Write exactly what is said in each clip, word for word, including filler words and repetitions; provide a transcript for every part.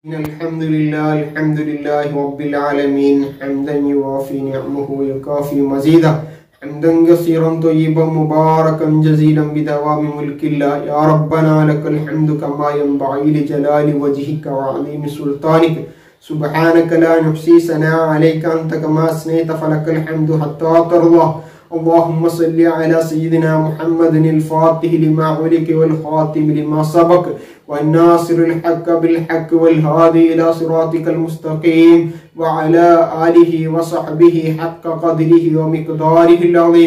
الحمد لله الحمد لله رب العالمين حمدا يوافي نعمه ويكافي مزيدا حمدا كثيرا طيبا مباركا جزيلا بدوام ملك الله يا ربنا لك الحمد كما ينبغي لجلال وجهك وعظيم سلطانك سبحانك لا نحصي ثناء عليك أنت كما أثنيت فلك الحمد حتى ترضى اللهم صل على سيدنا محمد الفاتح لما علق والخاتم لما سبق والناصر الحق بالحق والهادي إلى صراطك المستقيم وعلى آله وصحبه حق قدره ومقداره العظيم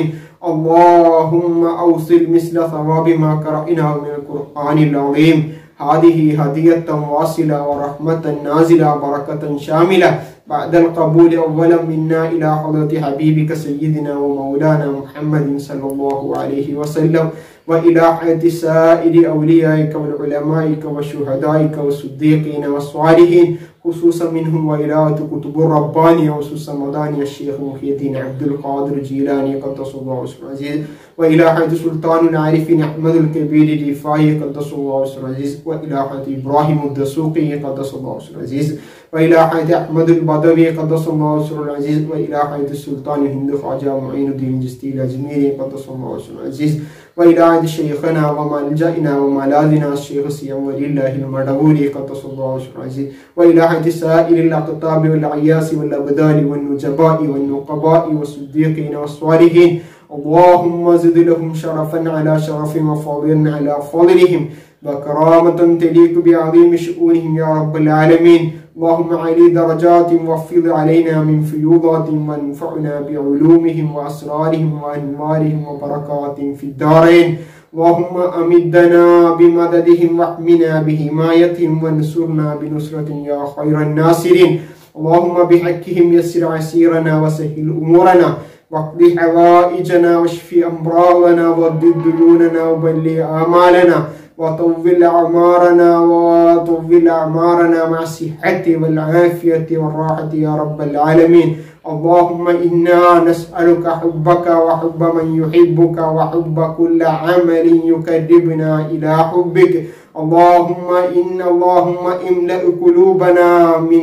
اللهم أوصل مثل ثواب ما قرأناه من القرآن العظيم هذه هدية واصلة ورحمة نازلة بركة شاملة بعد القبول أولا منا إلى حضرة حبيبك سيدنا ومولانا محمد صلى الله عليه وسلم وإلى حياة سائر أوليائك والعلمائك والشهدائك والصديقين والصالحين خصوصا منهم وإلى كتب الرباني وخصوصا مداني الشيخ محي الدين عبد القادر الجيلاني قدس الله سره العزيز وإلى حياة سلطان العارفين أحمد الكبير الرفاعي قدس الله سره العزيز وإلى حياة إبراهيم الدسوقي قدس الله سره العزيز وإلى حياة أحمد البدوي قدس الله سره العزيز وإلى حياة السلطان الهند خواجة معين الدين الجستي الأجميري قدس الله سره العزيز وإلى عهد شيخنا وملجأنا وملاذنا الشيخ سيام ولي الله المدبوري قدس الله سره العزيز وإلى عهد سائر الأقطاب والعياس والأبدال والنجباء والنقباء والصديقين والصالحين اللهم زد لهم شرفا على شرف وفضلا على فضلهم وكرامة تليق بعظيم شؤونهم يا رب العالمين اللهم علي درجات وفض علينا من فيوضات وانفعنا بعلومهم وأسرارهم وأنوارهم وبركاتهم في الدارين اللهم أمدنا بمددهم واحمنا بحمايتهم وانصرنا بنصرة يا خير الناصرين اللهم بحقهم يسر عسيرنا وسهل أمورنا واقض حوائجنا واشف أمراضنا وارد ديوننا وبلغ آمالنا وطول أعمارنا وطول أعمارنا مع الصحة والعافية والراحة يا رب العالمين اللهم إنا نسألك حبك وحب من يحبك وحب كل عمل يقربنا إلى حبك اللهم إن اللهم املأ قلوبنا من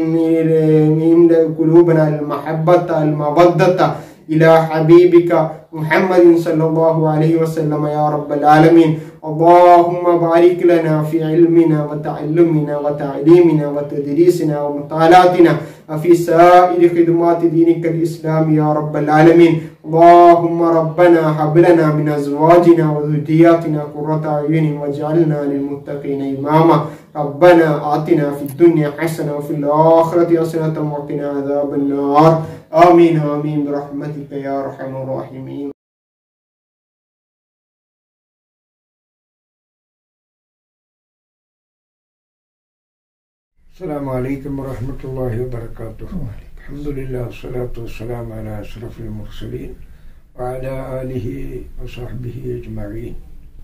املأ قلوبنا المحبة المودة إلى حبيبك محمد صلى الله عليه وسلم يا رب العالمين اللهم بارك لنا في علمنا وتعلمنا وتعليمنا وتدريسنا ومطالعتنا وفي سائر خدمات دينك الإسلام يا رب العالمين اللهم ربنا هب لنا من أزواجنا وذرياتنا قرة أعين واجعلنا للمتقين إماما ربنا آتنا في الدنيا حسنة وفي الآخرة حسنة وقنا عذاب النار آمين آمين برحمتك يا أرحم الراحمين. السلام عليكم ورحمة الله وبركاته. الحمد لله والصلاة والسلام على أشرف المرسلين وعلى آله وصحبه أجمعين.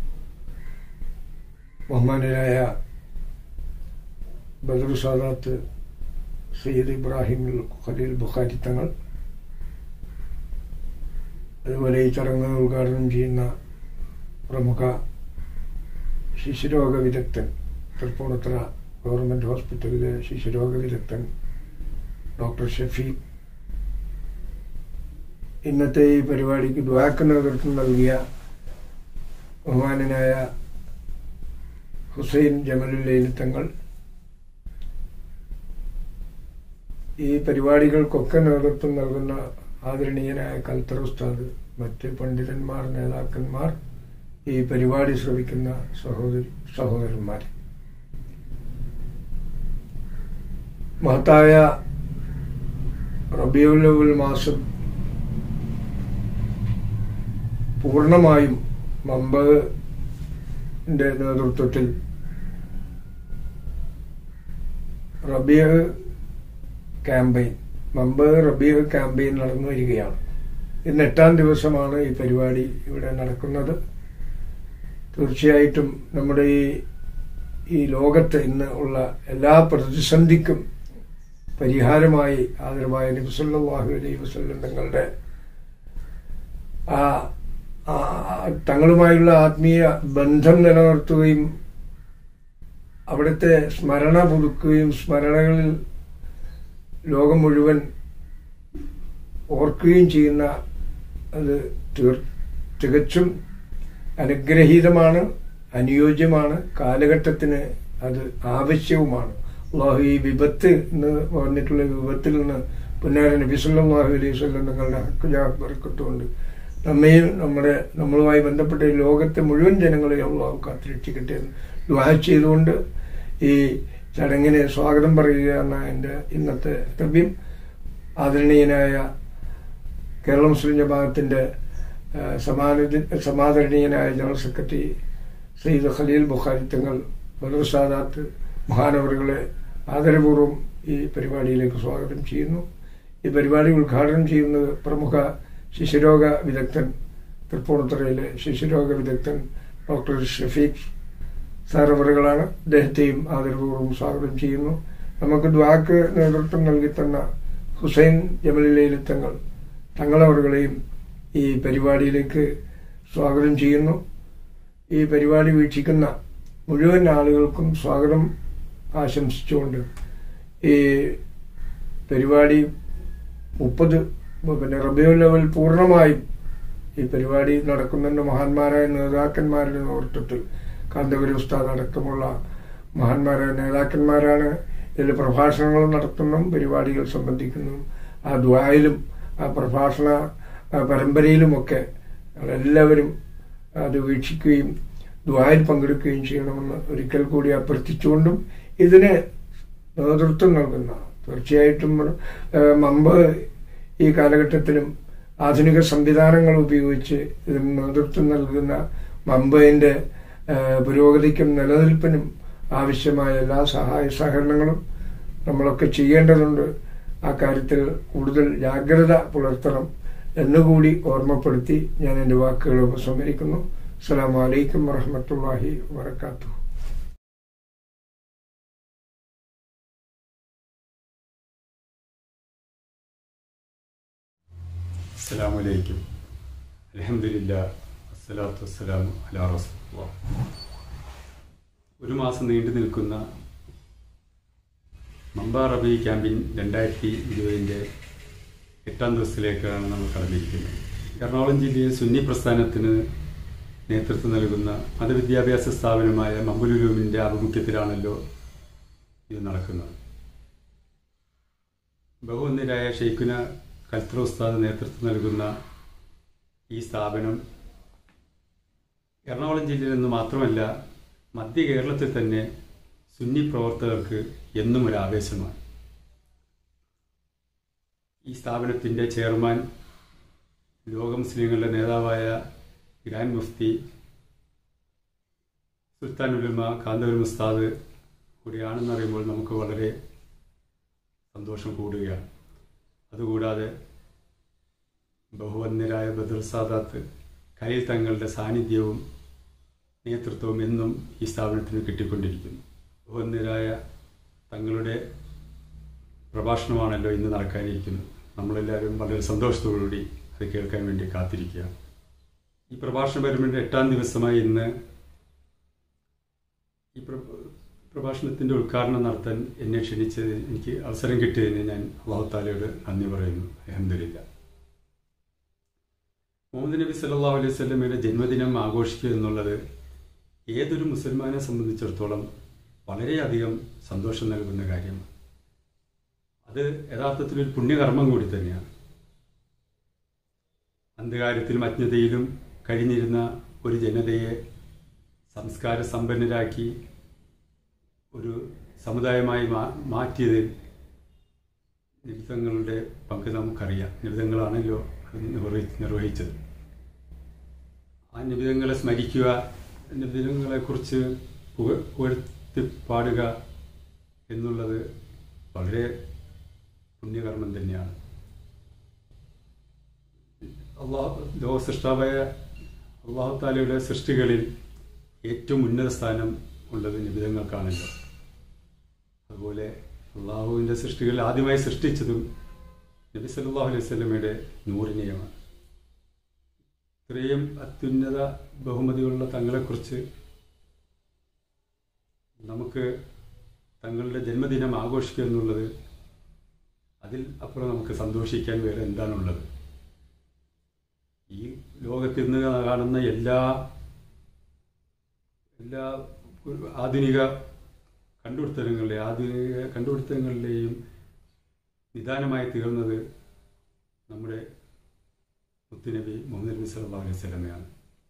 ബഹുമാനരായ ബദർ സാദാത്ത് സയ്യിദ് ഇബ്രാഹിം ഖലീൽ ബുഖാരി തങ്ങൾ, അതുപോലെ ഈ ചടങ്ങ് ഉദ്ഘാടനം ചെയ്യുന്ന പ്രമുഖ ശിശുരോഗ വിദഗ്ധൻ, തൃപ്പൂണിത്തുറ ഗവൺമെൻറ് ഹോസ്പിറ്റലിലെ ശിശുരോഗ വിദഗ്ധൻ ഡോക്ടർ ഷഫീഖ്, ഇന്നത്തെ ഈ പരിപാടിക്ക് ദുആക്ക് നേതൃത്വം നൽകിയ ബഹുമാനനായ ഹുസൈൻ ജമലുല്ലൈലി തങ്ങൾ, ഈ പരിപാടികൾക്കൊക്കെ നേതൃത്വം നൽകുന്ന ആദരണീയനായ കൽത്തറ ഉസ്താദ്, മറ്റ് പണ്ഡിതന്മാർ, നേതാക്കന്മാർ, ഈ പരിപാടി ശ്രവിക്കുന്ന സഹോദരി സഹോദരന്മാർ, മഹത്തായ റബീഉൽ അവ്വൽ മാസം പൂർണ്ണമായും മമ്പയുടെ നേതൃത്വത്തിൽ റബീഅ ക്യാമ്പയിൻ മമ്പ റബീഅ ക്യാമ്പയിൻ നടന്നു വരികയാണ്. ഇന്ന് എട്ടാം ദിവസമാണ് ഈ പരിപാടി ഇവിടെ നടക്കുന്നത്. തീർച്ചയായിട്ടും നമ്മുടെ ഈ ഈ ലോകത്ത് ഇന്ന് ഉള്ള എല്ലാ പ്രതിസന്ധിക്കും പരിഹാരമായി ആദരവായ നബി സല്ലല്ലാഹു അലൈഹി വസല്ലം തങ്ങളുടെ ആ തങ്ങളുമായുള്ള ആത്മീയ ബന്ധം നിലനിർത്തുകയും അവിടുത്തെ സ്മരണ പുതുക്കുകയും സ്മരണകളിൽ ലോകം മുഴുവൻ ഓർക്കുകയും ചെയ്യുന്ന അത് തീർ തികച്ചും അനുഗ്രഹീതമാണ്, അനുയോജ്യമാണ്, കാലഘട്ടത്തിന് അത് ആവശ്യവുമാണ്. അള്ളാഹു ഈ വിപത്ത് എന്ന് പറഞ്ഞിട്ടുള്ള വിപത്തിൽ നിന്ന് പുന്നാര നബി സല്ലല്ലാഹു അലൈഹി വസല്ലം തങ്ങളുടെ ബർക്കത്തുകൊണ്ട് നമ്മയും നമ്മുടെ നമ്മളുമായി ബന്ധപ്പെട്ട ഈ ലോകത്തെ മുഴുവൻ ജനങ്ങളെയും അള്ളാഹു കാത്തുരക്ഷിക്കട്ടെ എന്ന് ദുആ ചെയ്തുകൊണ്ട് ഈ ചടങ്ങിന് സ്വാഗതം പറയുക എന്ന എൻ്റെ ഇന്നത്തെ കർത്തവ്യം. ആദരണീയനായ കേരള മുസ്ലിം ജമാഅത്തിന്റെ സമാന സമാദരണീയനായ ജനറൽ സെക്രട്ടറി സയ്യിദ് ഖലീൽ ബുഖാരി തങ്ങൾ ബദർ സാദാത്ത് മഹാനവറുകളെ ആദരപൂർവ്വം ഈ പരിപാടിയിലേക്ക് സ്വാഗതം ചെയ്യുന്നു. ഈ പരിപാടി ഉദ്ഘാടനം ചെയ്യുന്നത് പ്രമുഖ ശിശുരോഗ വിദഗ്ധൻ, തൃപ്പൂണിത്തുറയിലെ ശിശുരോഗ വിദഗ്ധൻ ഡോക്ടർ ഷഫീഖ് സാറവറുകളാണ്. അദ്ദേഹത്തെയും ആദരപൂർവ്വം സ്വാഗതം ചെയ്യുന്നു. നമുക്ക് ദ്വാക്ക് നേതൃത്വം നൽകി തന്ന ഹുസൈൻ ജമലിലയിൽ തങ്ങൾ തങ്ങളവറുകളെയും ഈ പരിപാടിയിലേക്ക് സ്വാഗതം ചെയ്യുന്നു. ഈ പരിപാടി വീക്ഷിക്കുന്ന മുഴുവൻ ആളുകൾക്കും സ്വാഗതം ആശംസിച്ചുകൊണ്ട് ഈ പരിപാടി മുപ്പത് പിന്നെ റബീഉൽ അവ്വൽ പൂർണ്ണമായും ഈ പരിപാടി നടക്കുന്നതിന്റെ മഹാന്മാരായ നേതാക്കന്മാരുടെ നേതൃത്വത്തിൽ കാന്തപുരി ഉസ്താദ് അടക്കമുള്ള മഹാന്മാരായ നേതാക്കന്മാരാണ് ഇതിൽ പ്രഭാഷണങ്ങൾ നടത്തുന്നതും പരിപാടികൾ സംബന്ധിക്കുന്നതും. ആ ദുആയിലും ആ പ്രഭാഷണ പരമ്പരയിലുമൊക്കെ എല്ലാവരും അത് വീക്ഷിക്കുകയും ദുആയിൽ പങ്കെടുക്കുകയും ചെയ്യണമെന്ന് ഒരിക്കൽ കൂടി അഭ്യർത്ഥിച്ചുകൊണ്ടും ഇതിന് നേതൃത്വം നൽകുന്ന തീർച്ചയായിട്ടും മമ്പ ഈ കാലഘട്ടത്തിലും ആധുനിക സംവിധാനങ്ങൾ ഉപയോഗിച്ച് ഇതിന് നേതൃത്വം നൽകുന്ന മമ്പയിന്റെ പുരോഗതിക്കും നിലനിൽപ്പിനും ആവശ്യമായ എല്ലാ സഹായ സഹകരണങ്ങളും നമ്മളൊക്കെ ചെയ്യേണ്ടതുണ്ട്. ആ കാര്യത്തിൽ കൂടുതൽ ജാഗ്രത പുലർത്തണം എന്നുകൂടി ഓർമ്മപ്പെടുത്തി ഞാൻ എൻ്റെ വാക്കുകൾ ഉപസംഹരിക്കുന്നു. അസ്സലാമു അലൈക്കും വറഹ്മത്തുള്ളാഹി വബറകാതുഹു. അസ്സലാമു അലൈക്കും. അൽഹംദുലില്ലാഹ് വസ്സലാത്തു വസ്സലാമു അലാ റസൂലില്ലാഹ്. ഒരു മാസം നീണ്ടു നിൽക്കുന്ന മമ്പ റബീ ക്യാമ്പിൻ രണ്ടായിരത്തി ഇരുപതിൻ്റെ എട്ടാം ദിവസത്തിലേക്കാണ് നമ്മൾ കടന്നിരിക്കുന്നത്. എറണാകുളം ജില്ലയിൽ സുന്നി പ്രസ്ഥാനത്തിന് നേതൃത്വം നൽകുന്ന മതവിദ്യാഭ്യാസ സ്ഥാപനമായ മമ്പുൽ ഉലൂമിൻ്റെ ആഭിമുഖ്യത്തിലാണല്ലോ ഇത് നടക്കുന്നത്. ബഹുവന്യരായ ഷെയ്ഖുന കൽത്ര ഉസ്താദ് നേതൃത്വം നൽകുന്ന ഈ സ്ഥാപനം എറണാകുളം ജില്ലയിൽ നിന്ന് മാത്രമല്ല മധ്യ കേരളത്തിൽ തന്നെ സുന്നി പ്രവർത്തകർക്ക് എന്നും ഒരു ആവേശമാണ്. ഈ സ്ഥാപനത്തിൻ്റെ ചെയർമാൻ ലോക മുസ്ലിങ്ങളുടെ നേതാവായ ഗ്രാൻഡ് മുഫ്തി സുൽത്താൻ ഉലമ കാന്തപുരി ഉസ്താദ് കൂടിയാണെന്ന് അറിയുമ്പോൾ നമുക്ക് വളരെ സന്തോഷം കൂടുകയാണ്. അതുകൂടാതെ ബഹുവന്യരായ ബദർ സാദാത്ത് ഖലീൽ തങ്ങളുടെ സാന്നിധ്യവും നേതൃത്വവും എന്നും ഈ സ്ഥാപനത്തിന് കിട്ടിക്കൊണ്ടിരിക്കുന്നു. ബഹുവന്യരായ തങ്ങളുടെ പ്രഭാഷണമാണല്ലോ ഇന്ന് നടക്കാനിരിക്കുന്നത്. നമ്മളെല്ലാവരും വളരെ സന്തോഷത്തോടുകൂടി അത് കേൾക്കാൻ വേണ്ടി കാത്തിരിക്കുക. ഈ പ്രഭാഷണ പരിപാടിയുടെ എട്ടാം ദിവസമായി ഇന്ന് ഈ പ്രഭാഷണത്തിൻ്റെ ഉദ്ഘാടനം നടത്താൻ എന്നെ ക്ഷണിച്ചത് എനിക്ക് അവസരം കിട്ടിയതിന് ഞാൻ അല്ലാഹു തആലയോട് നന്ദി പറയുന്നു. അൽഹംദുലില്ലാഹ്. മുഹമ്മദ് നബി സല്ലല്ലാഹു അലൈഹി വസല്ലമയുടെ ജന്മദിനം ആഘോഷിക്കുക എന്നുള്ളത് ഏതൊരു മുസൽമാനെ സംബന്ധിച്ചിടത്തോളം വളരെയധികം സന്തോഷം നൽകുന്ന കാര്യമാണ്. അത് യഥാർത്ഥത്തിലൊരു പുണ്യകർമ്മം കൂടി തന്നെയാണ്. അന്ധകാരത്തിലും അജ്ഞതയിലും കഴിഞ്ഞിരുന്ന ഒരു ജനതയെ സംസ്കാര സമ്പന്നരാക്കി ഒരു സമുദായമായി മാ മാറ്റിയതിൽ നിബിധങ്ങളുടെ പങ്ക് നമുക്കറിയാം. നിബിധങ്ങളാണല്ലോ അത് നിർവഹി നിർവഹിച്ചത് ആ നിബിധങ്ങളെ സ്മരിക്കുക, നിബിധങ്ങളെക്കുറിച്ച് പുക പുകഴ്ത്തി പാടുക എന്നുള്ളത് വളരെ പുണ്യകർമ്മം തന്നെയാണ്. അള്ളാഹു ലോക സൃഷ്ടാവായ അള്ളാഹു താലയുടെ സൃഷ്ടികളിൽ ഏറ്റവും ഉന്നത സ്ഥാനം ഉള്ളത് നിബിധങ്ങൾക്കാണല്ലോ. അതുപോലെ അള്ളാഹുവിൻ്റെ സൃഷ്ടികൾ ആദ്യമായി സൃഷ്ടിച്ചതും നബി സല്ലല്ലാഹു അലൈഹി വസല്ലമയുടെ നൂറിനെയുമാണ്. ഇത്രയും അത്യുന്നത ബഹുമതികളുള്ള തങ്ങളെക്കുറിച്ച് നമുക്ക് തങ്ങളുടെ ജന്മദിനം ആഘോഷിക്കുക എന്നുള്ളത് അതിൽ അപ്പുറം നമുക്ക് സന്തോഷിക്കാൻ വേറെ എന്താണുള്ളത്? ഈ ലോകത്തിൽ നിന്ന് കാണുന്ന എല്ലാ എല്ലാ ആധുനിക കണ്ടുപിടുത്തങ്ങളുടെ ആധുനിക കണ്ടുപിടുത്തങ്ങളുടെയും നിദാനമായി തീർന്നത് നമ്മുടെ മുത്തുനബി മുഹമ്മദ് നബി സല്ലല്ലാഹു അലൈഹി വസല്ലമയാണ്.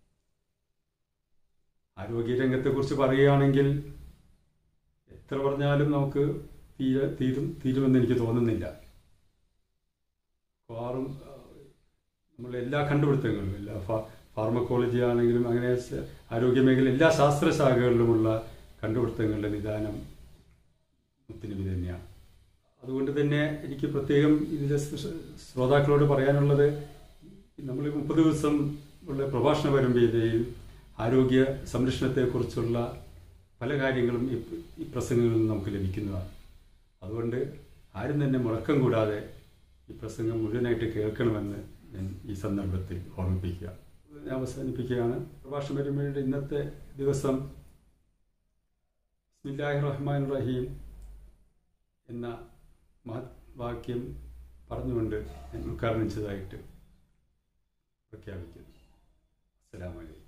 ആരോഗ്യരംഗത്തെക്കുറിച്ച് പറയുകയാണെങ്കിൽ എത്ര പറഞ്ഞാലും നമുക്ക് തീരെ തീരും തീരുമെന്ന് എനിക്ക് തോന്നുന്നില്ല. മിക്കവാറും നമ്മളെ എല്ലാ കണ്ടുപിടുത്തങ്ങളും എല്ലാ ഫാർമക്കോളജി ആണെങ്കിലും അങ്ങനെ ആരോഗ്യമേഖല എല്ലാ ശാസ്ത്രശാഖകളിലുമുള്ള കണ്ടുപിടുത്തങ്ങളുടെ നിദാനം മുത്തുനബി തന്നെയാണ്. അതുകൊണ്ട് തന്നെ എനിക്ക് പ്രത്യേകം ഇതിലെ ശ്രോതാക്കളോട് പറയാനുള്ളത്, നമ്മൾ മുപ്പത് ദിവസം ഉള്ള പ്രഭാഷണ പരമ്പരയിൽ ആരോഗ്യ സംരക്ഷണത്തെക്കുറിച്ചുള്ള പല കാര്യങ്ങളും ഈ പ്രസംഗങ്ങളിൽ നിന്ന് നമുക്ക് ലഭിക്കുന്നതാണ്. അതുകൊണ്ട് ആരും തന്നെ മുടക്കം കൂടാതെ ഈ പ്രസംഗം മുഴുവനായിട്ട് കേൾക്കണമെന്ന് ഞാൻ ഈ സന്ദർഭത്തിൽ ഓർമ്മിപ്പിക്കുക ഞാൻ അവസാനിപ്പിക്കുകയാണ്. പ്രഭാഷണ പരമ്പരയുടെ ഇന്നത്തെ ദിവസം ബിസ്മില്ലാഹിർ റഹ്മാനിർ റഹീം എന്ന മഹത് വാക്യം പറഞ്ഞുകൊണ്ട് ഞാൻ ഉദ്ഘാടനം ചെയ്തതായിട്ട് പ്രഖ്യാപിക്കുന്നു. അസ്സലാമു അലൈക്കും.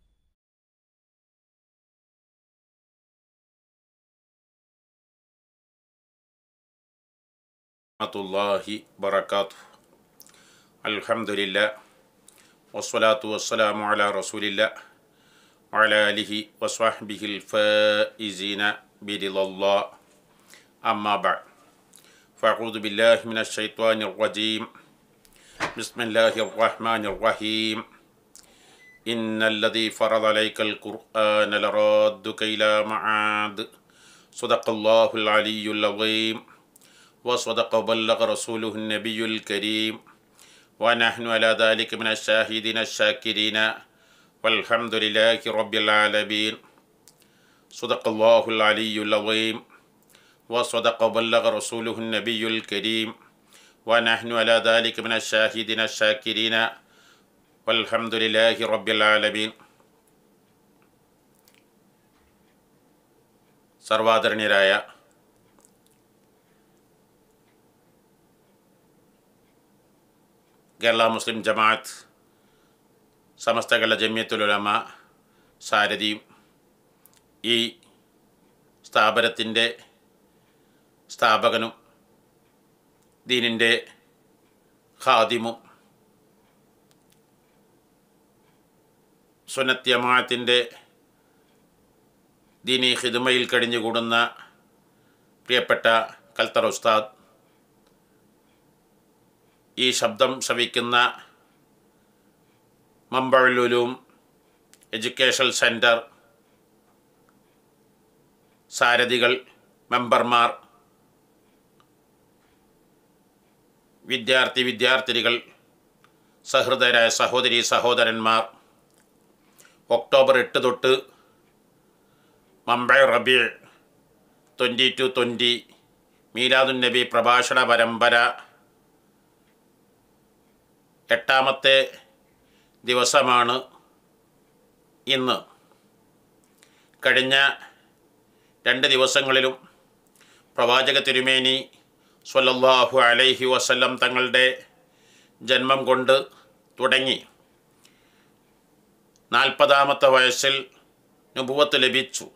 വറഹ്മത്തുള്ളാഹി വബറകാതുഹു. അൽഹംദുലില്ലാഹ് വസ്സലാത്തു വസ്സലാമു അലാ റസൂലില്ലാഹ് വഅലാ ആലിഹി വസ്വഹ്ബിഹിൽ ഫായിസീന ബിറിളല്ലാഹ്. അമ്മാ ബഅദ്. ഫഅഊദു ബില്ലാഹി മിനശ് ശൈത്വാനിർ റജീം. ബിസ്മില്ലാഹിർ റഹ്മാനിർ റഹീം. ഇന്നല്ലദീ ഫറദ അലൈക്കൽ ഖുർആന ലറാദ്ദുക ഇലാ മആദ്. സദഖല്ലാഹുൽ അലിയ്യുൽ അളീം. وصدق وبلغ رسوله النبي الكريم ونحن على ذلك من الشاهدين الشاكرين والحمد لله رب العالمين. صدق الله العلي العظيم وصدق وبلغ رسوله النبي الكريم ونحن على ذلك من الشاهدين الشاكرين والحمد لله رب العالمين. സർവാദരണീയരായ കേരള മുസ്ലിം ജമാഅത്ത് സമസ്ത കേരള ജമിയത്തുൽ ഉലമ സാരഥിയും ഈ സ്ഥാപനത്തിൻ്റെ സ്ഥാപകനും ദീനിൻ്റെ ഖാദിമും സുന്നത്ത് ജമാഅത്തിൻ്റെ ദീനി ഖിദ്മയിൽ കഴിഞ്ഞുകൂടുന്ന പ്രിയപ്പെട്ട കൽത്തറ ഉസ്താദ്, ഈ ശബ്ദം ശ്രവിക്കുന്ന മമ്പഉൽ ഉലൂം എഡ്യൂക്കേഷണൽ സെൻറ്റർ സാരഥികൾ, മെമ്പർമാർ, വിദ്യാർത്ഥി വിദ്യാർത്ഥിനികൾ, സഹൃദയരായ സഹോദരി സഹോദരന്മാർ, ഒക്ടോബർ എട്ട് തൊട്ട് മമ്പഅ റബീഅ twenty two twenty Meeladun Nabi പ്രഭാഷണ പരമ്പര എട്ടാമത്തെ ദിവസമാണ് ഇന്ന്. കഴിഞ്ഞ രണ്ട് ദിവസങ്ങളിലും പ്രവാചക തിരുമേനി സ്വല്ലല്ലാഹു അലൈഹി വസല്ലം തങ്ങളുടെ ജന്മം കൊണ്ട് തുടങ്ങി നാൽപ്പതാമത്തെ വയസ്സിൽ നുബുവത്ത് ലഭിച്ചു.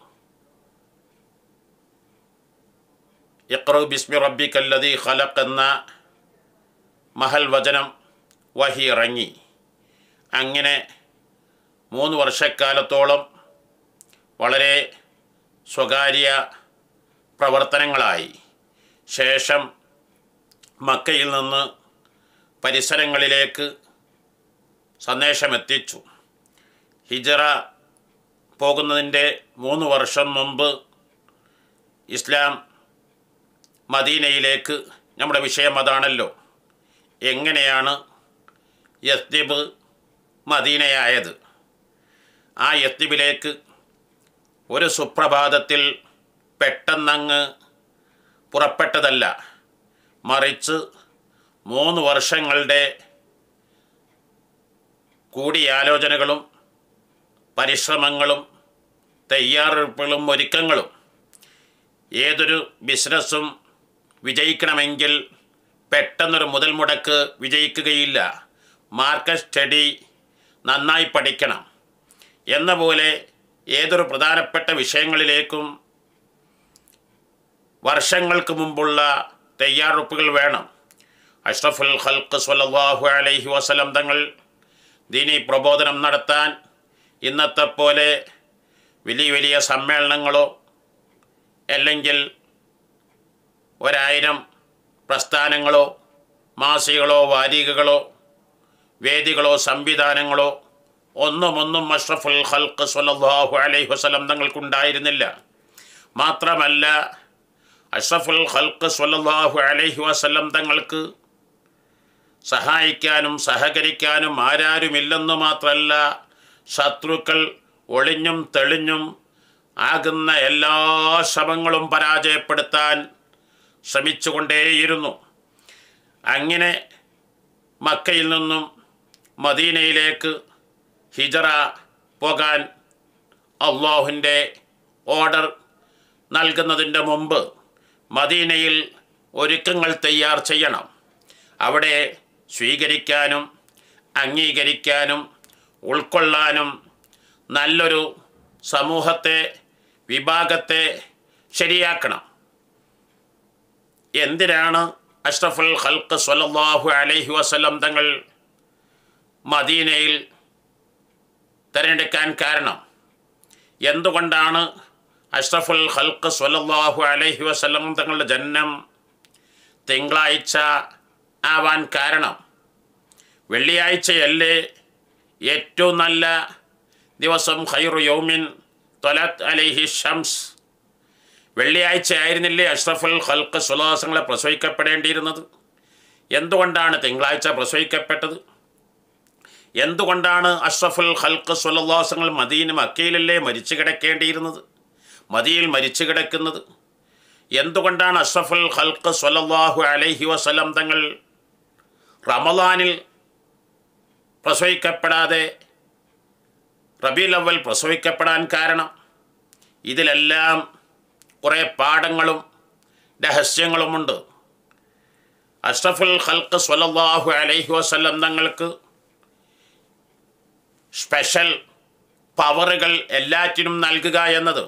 ഇഖ്റഉ ബിസ്മി റബ്ബിക്കല്ലദീ ഖലഖ് എന്ന മഹൽ വചനം വഹി ഇറങ്ങി. അങ്ങനെ മൂന്ന് വർഷക്കാലത്തോളം വളരെ സ്വകാര്യ പ്രവർത്തനങ്ങളായി. ശേഷം മക്കയിൽ നിന്ന് പരിസരങ്ങളിലേക്ക് സന്ദേശമെത്തിച്ചു. ഹിജറ പോകുന്നതിൻ്റെ മൂന്ന് വർഷം മുമ്പ് ഇസ്ലാം മദീനയിലേക്ക്, നമ്മുടെ വിഷയം അതാണല്ലോ, എങ്ങനെയാണ് യസ്രിബ് മദീനയായത്? ആ യസ്രിബിലേക്ക് ഒരു സുപ്രഭാതത്തിൽ പെട്ടെന്നങ്ങ് പുറപ്പെട്ടതല്ല, മറിച്ച് മൂന്ന് വർഷങ്ങളുടെ കൂടിയാലോചനകളും പരിശ്രമങ്ങളും തയ്യാറെടുപ്പുകളും ഒരുക്കങ്ങളും ഏതൊരു ബിസിനസ്സും വിജയിക്കണമെങ്കിൽ പെട്ടെന്നൊരു മുതൽ മുടക്ക് വിജയിക്കുകയില്ല. മാർക്കറ്റ് സ്റ്റഡി നന്നായി പഠിക്കണം. എന്ന പോലെ ഏതൊരു പ്രധാനപ്പെട്ട വിഷയങ്ങളിലേക്കും വർഷങ്ങൾക്ക് മുമ്പുള്ള തയ്യാറെടുപ്പുകൾ വേണം. അഷ്റഫുൽ ഖൽഖ് സ്വല്ലല്ലാഹു അലൈഹി വസല്ലം തങ്ങൾ ദീനി പ്രബോധനം നടത്താൻ ഇന്നത്തെ പോലെ വലിയ വലിയ സമ്മേളനങ്ങളോ അല്ലെങ്കിൽ ഒരായിരം പ്രസ്ഥാനങ്ങളോ മാസികകളോ വാരികകളോ വേദികളോ സംവിധാനങ്ങളോ ഒന്നുമൊന്നും അഷ്റഫുൽ ഖൽഖ് സ്വല്ലല്ലാഹു അലൈഹി വസല്ലം തങ്ങൾക്കുണ്ടായിരുന്നില്ല. മാത്രമല്ല അഷ്റഫുൽ ഖൽഖ് സ്വല്ലല്ലാഹു അലൈഹി വസല്ലം തങ്ങൾക്ക് സഹായിക്കാനും സഹകരിക്കാനും ആരാരുമില്ലെന്ന് മാത്രമല്ല, ശത്രുക്കൾ ഒളിഞ്ഞും തെളിഞ്ഞും ആകുന്ന എല്ലാ ശ്രമങ്ങളും പരാജയപ്പെടുത്താൻ ശ്രമിച്ചുകൊണ്ടേയിരുന്നു. അങ്ങനെ മക്കയിൽ നിന്നും മദീനയിലേക്ക് ഹിജറ പോകാൻ അള്ളാഹുവിൻ്റെ ഓർഡർ നൽകുന്നതിൻ്റെ മുമ്പ് മദീനയിൽ ഒരുക്കങ്ങൾ തയ്യാർ ചെയ്യണം. അവിടെ സ്വീകരിക്കാനും അംഗീകരിക്കാനും ഉൾക്കൊള്ളാനും നല്ലൊരു സമൂഹത്തെ വിഭാഗത്തെ ശരിയാക്കണം. എന്തിനാണ് അഷ്റഫുൽ ഖൽഖ് സ്വല്ലല്ലാഹു അലൈഹി വസല്ലം തങ്ങൾ മദീനയിൽ തിരഞ്ഞെടുക്കാൻ കാരണം? എന്തുകൊണ്ടാണ് അഷ്റഫുൽ ഖൽഖ് സ്വല്ലല്ലാഹു അലൈഹി വസല്ലം തങ്ങളുടെ ജനനം തിങ്കളാഴ്ച ആവാൻ കാരണം? വെള്ളിയാഴ്ചയല്ലേ ഏറ്റവും നല്ല ദിവസം? ഖൈറു യൗമിൻ ത്വലഅത് അലൈഹി ഷംസ്. വെള്ളിയാഴ്ച ആയിരുന്നില്ലേ അഷ്റഫുൽ ഖൽഖ് സ്വല്ലല്ലാഹു അലൈഹി വസല്ലം പ്രസവിക്കപ്പെടേണ്ടിയിരുന്നത്? എന്തുകൊണ്ടാണ് തിങ്കളാഴ്ച പ്രസവിക്കപ്പെട്ടത്? എന്തുകൊണ്ടാണ് അഷ്റഫുൽ ഖൽഖ് സ്വല്ലല്ലാഹു അലൈഹി വസല്ലം മദീന മക്കയിലല്ലേ മരിച്ചു കിടക്കേണ്ടിയിരുന്നത്, മദീനയിൽ മരിച്ചു കിടക്കുന്നത്? എന്തുകൊണ്ടാണ് അഷ്റഫുൽ ഖൽഖ് സ്വല്ലല്ലാഹു അലൈഹി വസല്ലം തങ്ങൾ റമളാനിൽ പ്രസവിക്കപ്പെടാതെ റബീഉൽ അവ്വൽ പ്രസവിക്കപ്പെടാൻ കാരണം? ഇതിലെല്ലാം കുറേ പാഠങ്ങളും രഹസ്യങ്ങളുമുണ്ട്. അഷ്റഫുൽ ഖൽഖ് സ്വല്ലല്ലാഹു അലൈഹി വസല്ലം തങ്ങൾക്ക് സ്പെഷ്യൽ പവറുകൾ എല്ലാറ്റിനും നൽകുക എന്നത്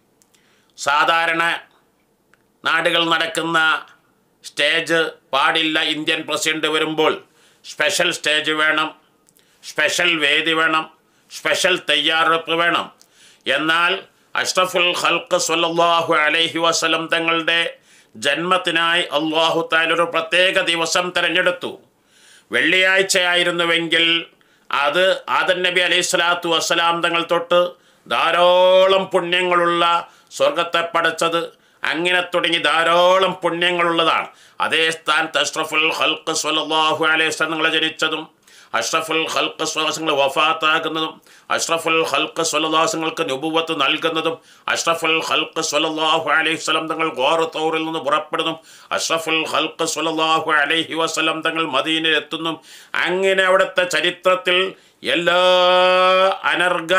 സാധാരണ നാടുകൾ നടക്കുന്ന സ്റ്റേജ് പാടില്ല. ഇന്ത്യൻ പ്രസിഡന്റ് വരുമ്പോൾ സ്പെഷ്യൽ സ്റ്റേജ് വേണം, സ്പെഷ്യൽ വേദി വേണം, സ്പെഷ്യൽ തയ്യാറെടുപ്പ് വേണം. എന്നാൽ അഷ്റഫുൽ ഖൽഖ് സ്വല്ലല്ലാഹു അലൈഹി വസല്ലം തങ്ങളുടെ ജന്മത്തിനായി അല്ലാഹു തആല ഒരു പ്രത്യേക ദിവസം തിരഞ്ഞെടുത്തു. വെള്ളിയാഴ്ചയായിരുന്നുവെങ്കിൽ അത് ആദം നബി അലൈഹി സ്വലാത്തു വസ്സലാം തങ്ങൾ തൊട്ട് ധാരാളം പുണ്യങ്ങളുള്ള സ്വർഗത്തെ പടച്ചത്, അങ്ങനെ തുടങ്ങി ധാരാളം പുണ്യങ്ങളുള്ളതാണ്. അതേ സ്ഥാനത്ത് അഷ്റഫുൽ ഖൽഖ് സ്വല്ലല്ലാഹു അലൈഹി വസല്ലം തങ്ങൾ ജനിച്ചതും അഷ്റഫുൽ ഖൽഖ് സ്വല്ലല്ലാഹു അലൈഹി വസല്ലം വഫാത്താകുന്നതും അഷ്റഫുൽ ഖൽഖ് സ്വല്ലല്ലാഹു അലൈഹി വസല്ലങ്ങൾക്ക് നുബുവത്ത് നൽകുന്നതും അഷ്റഫുൽ ഖൽഖ് സ്വല്ലല്ലാഹു അലൈഹി വസല്ലം തങ്ങൾ ഗോർ തൗറിൽ നിന്ന് പുറപ്പെടുന്നതും അഷ്റഫുൽ ഖൽഖ് സ്വല്ലല്ലാഹു അലൈഹി വസല്ലം തങ്ങൾ മദീനയിൽ എത്തുന്നു. അങ്ങനെ അവിടുത്തെ ചരിത്രത്തിൽ എല്ലാ അനർഘ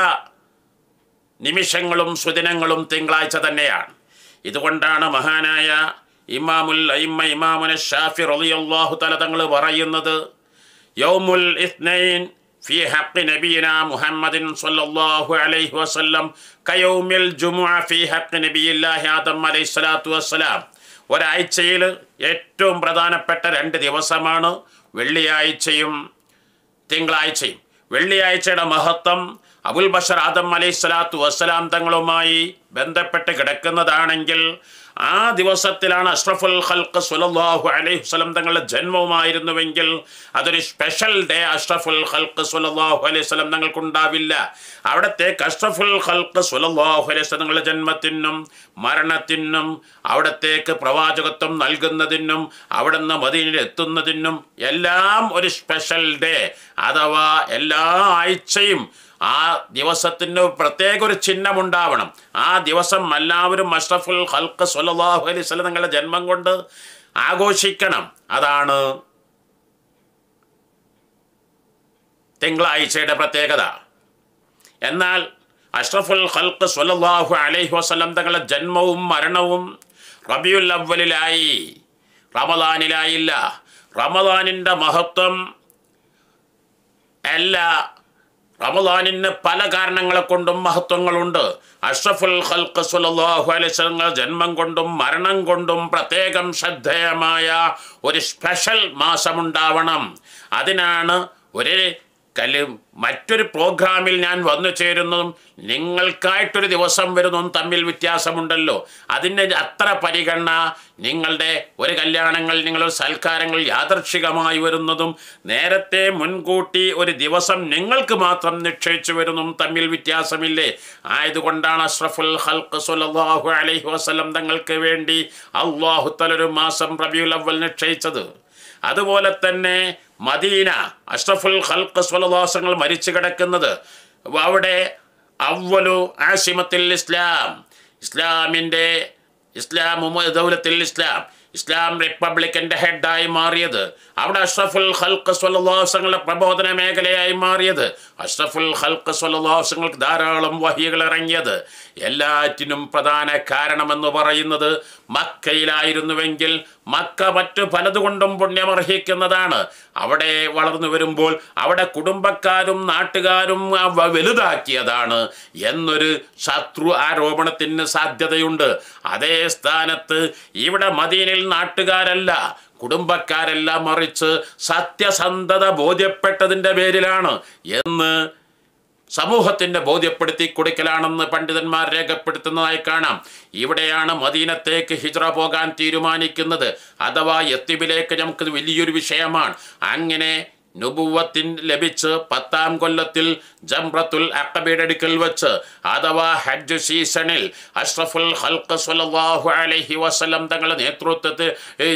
നിമിഷങ്ങളും സുദിനങ്ങളും തിങ്കളാഴ്ച തന്നെയാണ്. ഇതുകൊണ്ടാണ് മഹാനായ ഇമാമുൽ അയിമ്മ ഇമാമുന ഷാഫി റളിയല്ലാഹു തആല തങ്ങൾ പറയുന്നത്, യൗമുൽ ഇത്നൈൻ ഫി ഹഖ് നബിയിനാ മുഹമ്മദിൻ സ്വല്ലല്ലാഹു അലൈഹി വസല്ലം കയൗമിൽ ജുമുഅ ഫി ഹഖ് നബിയില്ലാഹി ആദം അലൈഹി സ്വലാത്തു വസ്സലാം. ഒരാഴ്ചയിൽ ഏറ്റവും പ്രധാനപ്പെട്ട രണ്ട് ദിവസമാണ് വെള്ളിയാഴ്ചയും തിങ്കളാഴ്ചയും. വെള്ളിയാഴ്ചയുടെ മഹത്വം അബുൽ ബഷർ ആദം അലൈഹി സ്വലാത്തു വസ്സലാം തങ്ങളുമായി ബന്ധപ്പെട്ട് കിടക്കുന്നതാണെങ്കിൽ ആ ദിവസത്തിലാണ് അഷ്റഫുൽ ഖൽഖ് സ്വല്ലല്ലാഹു അലൈഹി വസല്ലം തങ്ങളുടെ ജന്മവുമായിരുന്നുവെങ്കിൽ അതൊരു സ്പെഷ്യൽ ഡേ അഷ്റഫുൽ ഖൽഖ് സ്വല്ലല്ലാഹു അലൈഹി വസല്ലം തങ്ങൾക്കുണ്ടാവില്ല. അവിടത്തേക്ക് അഷ്റഫുൽ ഖൽഖ് സ്വല്ലല്ലാഹു അലൈഹി വസല്ലം തങ്ങളുടെ ജന്മത്തിനും മരണത്തിനും അവിടത്തേക്ക് പ്രവാചകത്വം നൽകുന്നതിനും അവിടുന്ന് മദീനയിൽ എത്തുന്നതിനും എല്ലാം ഒരു സ്പെഷ്യൽ ഡേ, അഥവാ എല്ലാ ആഴ്ചയും ആ ദിവസത്തിന് പ്രത്യേക ഒരു ചിഹ്നമുണ്ടാവണം. ആ ദിവസം എല്ലാവരും അഷ്റഫുൽ ഖൽഖ് സ്വല്ലല്ലാഹു അലൈഹി വസല്ലം തങ്ങളുടെ ജന്മം കൊണ്ട് ആഘോഷിക്കണം. അതാണ് തിങ്കളാഴ്ചയുടെ പ്രത്യേകത. എന്നാൽ അഷ്റഫുൽ ഖൽഖ് സ്വല്ലല്ലാഹു അലൈഹി വസല്ലം തങ്ങളുടെ ജന്മവും മരണവും റബീഉൽ അവ്വലിലായി, റമദാനിലായില്ല. റമദാനിൻ്റെ മഹത്വം അല്ല, റമദാനിന് പല കാരണങ്ങളെ കൊണ്ടും മഹത്വങ്ങളുണ്ട്. അഷ്റഫുൽ ഖൽഖ് സ്വല്ലല്ലാഹു അലൈഹി വസല്ലം ജന്മം കൊണ്ടും മരണം കൊണ്ടും പ്രത്യേകം ശ്രദ്ധേയമായ ഒരു സ്പെഷ്യൽ മാസമുണ്ടാവണം. അതിനാണ് ഒരു കല് മറ്റൊരു പ്രോഗ്രാമിൽ ഞാൻ വന്നു ചേരുന്നതും നിങ്ങൾക്കായിട്ടൊരു ദിവസം വരുന്നതും തമ്മിൽ വ്യത്യാസമുണ്ടല്ലോ. അതിന് അത്ര പരിഗണന നിങ്ങളുടെ ഒരു കല്യാണങ്ങൾ, നിങ്ങളുടെ സൽക്കാരങ്ങൾ യാദർശികമായി വരുന്നതും നേരത്തെ മുൻകൂട്ടി ഒരു ദിവസം നിങ്ങൾക്ക് മാത്രം നിശ്ചയിച്ചു വരുന്നതും തമ്മിൽ വ്യത്യാസമില്ലേ? ആയതുകൊണ്ടാണ് അഷ്റഫുൽ ഖൽഖ് സ്വല്ലല്ലാഹു അലൈഹി വസല്ലം തങ്ങൾക്ക് വേണ്ടി അല്ലാഹു തആല ഒരു മാസം റബീഉൽ അവ്വൽ നിശ്ചയിച്ചത്. അതുപോലെ തന്നെ മദീന, അഷ്റഫുൽ ഖൽഖ് സ്വല്ലല്ലാഹു അലൈഹി വസല്ലം മരിച്ചു കിടക്കുന്നത് അവിടെ അവ്വലു ആസിമത്തിൽ ഇസ്ലാം, ഇസ്ലാമിൻ്റെ ഇസ്ലാം ദൗലത്തിൽ ഇസ്ലാം, ഇസ്ലാം റിപ്പബ്ലിക്കിൻ്റെ ഹെഡായി മാറിയത്, അവിടെ അഷ്റഫുൽ ഖൽഖ് സ്വല്ലല്ലാഹു അലൈഹി വസല്ലം പ്രബോധന മേഖലയായി മാറിയത്, അഷ്റഫുൽ ഖൽഖ് സ്വല്ലല്ലാഹു അലൈഹി വസല്ലം ധാരാളം വഹികൾ ഇറങ്ങിയത്, എല്ലാറ്റിനും പ്രധാന കാരണമെന്ന് പറയുന്നത് മക്കയിലായിരുന്നുവെങ്കിൽ മക്ക മറ്റു പലതുകൊണ്ടും പുണ്യമർഹിക്കുന്നതാണ്. അവിടെ വളർന്നു വരുമ്പോൾ അവിടെ കുടുംബക്കാരും നാട്ടുകാരും വലുതാക്കിയതാണ് എന്നൊരു ശത്രു ആരോപണത്തിന് സാധ്യതയുണ്ട്. അതേ സ്ഥാനത്ത് ഇവിടെ മദീനയിൽ നാട്ടുകാരല്ല, കുടുംബക്കാരല്ല, മറിച്ച് സത്യസന്ധത ബോധ്യപ്പെട്ടതിൻ്റെ പേരിലാണ് എന്ന് സമൂഹത്തിൻ്റെ ബോധ്യപ്പെടുത്തി കൊടുക്കലാണെന്ന് പണ്ഡിതന്മാർ രേഖപ്പെടുത്തുന്നതായി കാണാം. ഇവിടെയാണ് മദീനത്തേക്ക് ഹിജ്റ പോകാൻ തീരുമാനിക്കുന്നത്, അഥവാ യത്രിബിലേക്ക് നമുക്ക് വലിയൊരു വിഷയമാണ്. അങ്ങനെ നുബുവത്തിൻ ലഭിച്ച് പത്താം കൊല്ലത്തിൽ ജംറത്തുൽ അഖബയുടെ അടുക്കൽ വെച്ച് അഥവാ ഹജ്ജ് സീസണിൽ അഷ്റഫുൽ ഖൽഖ് സ്വല്ലല്ലാഹു അലൈഹി വസല്ലം തങ്ങളുടെ നേതൃത്വത്തിൽ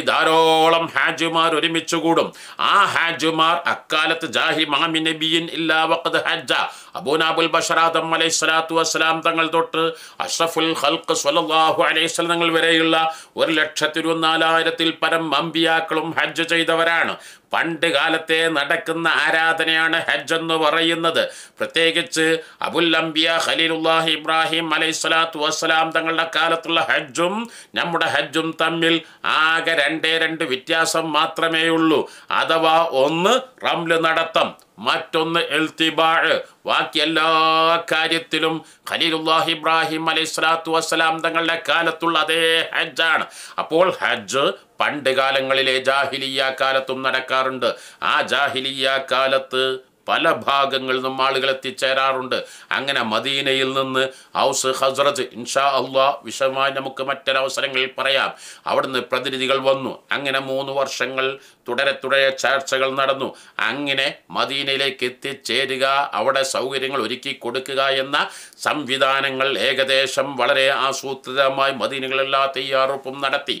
ധാരാളം ഹാജിമാർ ഒരുമിച്ച് കൂടും. ആ ഹാജിമാർ അക്കാലത്ത് ജാഹി മാമി നബിയിൻ ഇല്ലാ വഖദ് ഹജ്ജ, അബൂനാബുൽ ബഷർ ആദം അലൈഹി സ്വലാത്തു വസ്സലാം തങ്ങൾ തൊട്ട് അഷ്റഫുൽ ഖൽഖ് സ്വല്ലല്ലാഹു അലൈഹി വസല്ലം തങ്ങൾ വരെയുള്ള ഒരു ലക്ഷത്തി ഇരുപത്തിനാലായിരത്തിൽ പരം അമ്പിയാക്കളും ഹജ്ജ് ചെയ്തവരാണ്. പണ്ട് കാലത്തെ നടക്കുന്ന ആരാധനയാണ് ഹജ്ജ് എന്ന് പറയുന്നത്. പ്രത്യേകിച്ച് അബുൽ അംബിയ ഖലീലുല്ലാഹി ഇബ്രാഹിം അലൈഹി സ്വലാത്തു വസ്സലാം തങ്ങളുടെ കാലത്തുള്ള ഹജ്ജും നമ്മുടെ ഹജ്ജും തമ്മിൽ ആകെ രണ്ടേ രണ്ട് വ്യത്യാസം മാത്രമേ ഉള്ളൂ. അഥവാ ഒന്ന് റംല് നടത്തം, മറ്റൊന്ന് ഇൽത്തിബാഅ്. ബാക്കി എല്ലാ കാര്യത്തിലും ഖലീലുല്ലാഹി ഇബ്രാഹിം അലൈഹി സ്വലാത്തു വസ്സലാം തങ്ങളുടെ കാലത്തുള്ള അതേ ഹജ്ജാണ്. അപ്പോൾ ഹജ്ജ് പണ്ട് കാലങ്ങളിലെ ജാഹിലിയ്യ കാലത്തും നടക്കാറുണ്ട്. ആ ജാഹിലിയ്യ കാലത്ത് പല ഭാഗങ്ങളിൽ നിന്നും ആളുകൾ എത്തിച്ചേരാറുണ്ട്. അങ്ങനെ മദീനയിൽ നിന്ന് ഔസ് ഖസ്റജ്, ഇൻഷാ അള്ളാഹ് വിശദമായി നമുക്ക് മറ്റൊരവസരങ്ങളിൽ പറയാം, അവിടുന്ന് പ്രതിനിധികൾ വന്നു. അങ്ങനെ മൂന്ന് വർഷങ്ങൾ തുടരെ തുടരെ ചർച്ചകൾ നടന്നു. അങ്ങനെ മദീനയിലേക്ക് എത്തിച്ചേരുക, അവിടെ സൗകര്യങ്ങൾ ഒരുക്കി കൊടുക്കുക എന്ന സംവിധാനങ്ങൾ ഏകദേശം വളരെ ആസൂത്രിതമായി മദീനകളെല്ലാ തയ്യാറെടുപ്പും നടത്തി.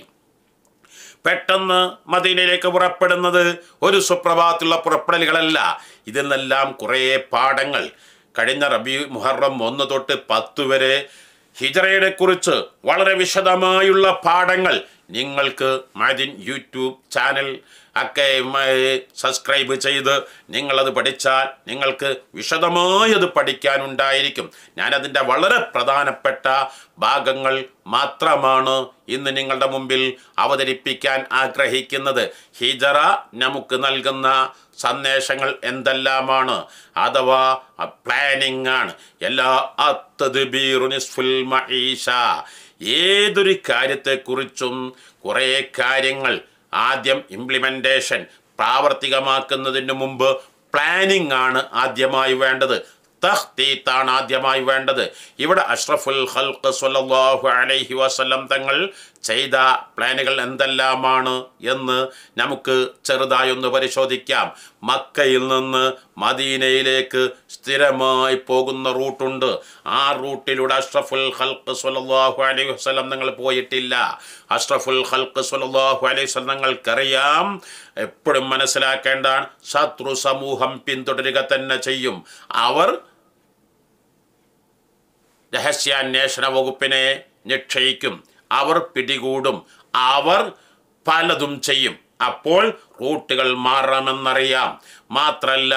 പെട്ടെന്ന് മദീനയിലേക്ക് പുറപ്പെടുന്നത് ഒരു സുപ്രഭാതത്തിലുള്ള പുറപ്പെടലുകളല്ല. ഇതിൽ നിന്നെല്ലാം കുറേ പാഠങ്ങൾ കഴിഞ്ഞ റബീ മുഹറം ഒന്ന് തൊട്ട് പത്ത് വരെ ഹിജ്റയെ കുറിച്ച് വളരെ വിശദമായുള്ള പാഠങ്ങൾ നിങ്ങൾക്ക് മദിൻ യൂട്യൂബ് ചാനൽ ഒക്കെ സബ്സ്ക്രൈബ് ചെയ്ത് നിങ്ങളത് പഠിച്ചാൽ നിങ്ങൾക്ക് വിശദമായത് പഠിക്കാനുണ്ടായിരിക്കും. ഞാനതിൻ്റെ വളരെ പ്രധാനപ്പെട്ട ഭാഗങ്ങൾ മാത്രമാണ് ഇന്ന് നിങ്ങളുടെ മുമ്പിൽ അവതരിപ്പിക്കാൻ ആഗ്രഹിക്കുന്നത്. ഹിജ്റ നമുക്ക് നൽകുന്ന സന്ദേശങ്ങൾ എന്തെല്ലാമാണ്, അഥവാ പ്ലാനിങ് ആണ്. എല്ലാ അത്തദ്ബീറു നിസ്ഫുൽ മഈഷ, ഏതൊരു കാര്യത്തെക്കുറിച്ചും കുറേ കാര്യങ്ങൾ ആദ്യം ഇംപ്ലിമെൻറ്റേഷൻ, പ്രാവർത്തികമാക്കുന്നതിന് മുമ്പ് പ്ലാനിംഗ് ആണ് ആദ്യമായി വേണ്ടത്, തഖ്തീത്താണ് ആദ്യമായി വേണ്ടത്. ഇവിടെ അഷ്റഫുൽ ഖൽഖ് സ്വല്ലല്ലാഹു അലൈഹി വസല്ലം തങ്ങൾ ചെയ്ത പ്ലാനുകൾ എന്തെല്ലാമാണ് എന്ന് നമുക്ക് ചെറുതായൊന്ന് പരിശോധിക്കാം. മക്കയിൽ നിന്ന് മദീനയിലേക്ക് സ്ഥിരമായി പോകുന്ന റൂട്ടുണ്ട്. ആ റൂട്ടിലൂടെ അഷ്റഫുൽ ഖൽഖ് സ്വല്ലല്ലാഹു അലൈഹി വസല്ലം തങ്ങൾ പോയിട്ടില്ല. അഷ്റഫുൽ ഖൽഖ് സ്വല്ലല്ലാഹു അലൈഹി വസല്ലം തങ്ങൾക്കറിയാം, എപ്പോഴും മനസ്സിലാക്കേണ്ടതാണ്, ശത്രു സമൂഹം പിന്തുടരുക തന്നെ ചെയ്യും. അവർ രഹസ്യാന്വേഷണ വകുപ്പിനെ നിശ്ചയിക്കും, അവർ പിടികൂടും, അവർ പലതും ചെയ്യും. അപ്പോൾ റൂട്ടുകൾ മാറാമെന്നറിയാം. മാത്രല്ല,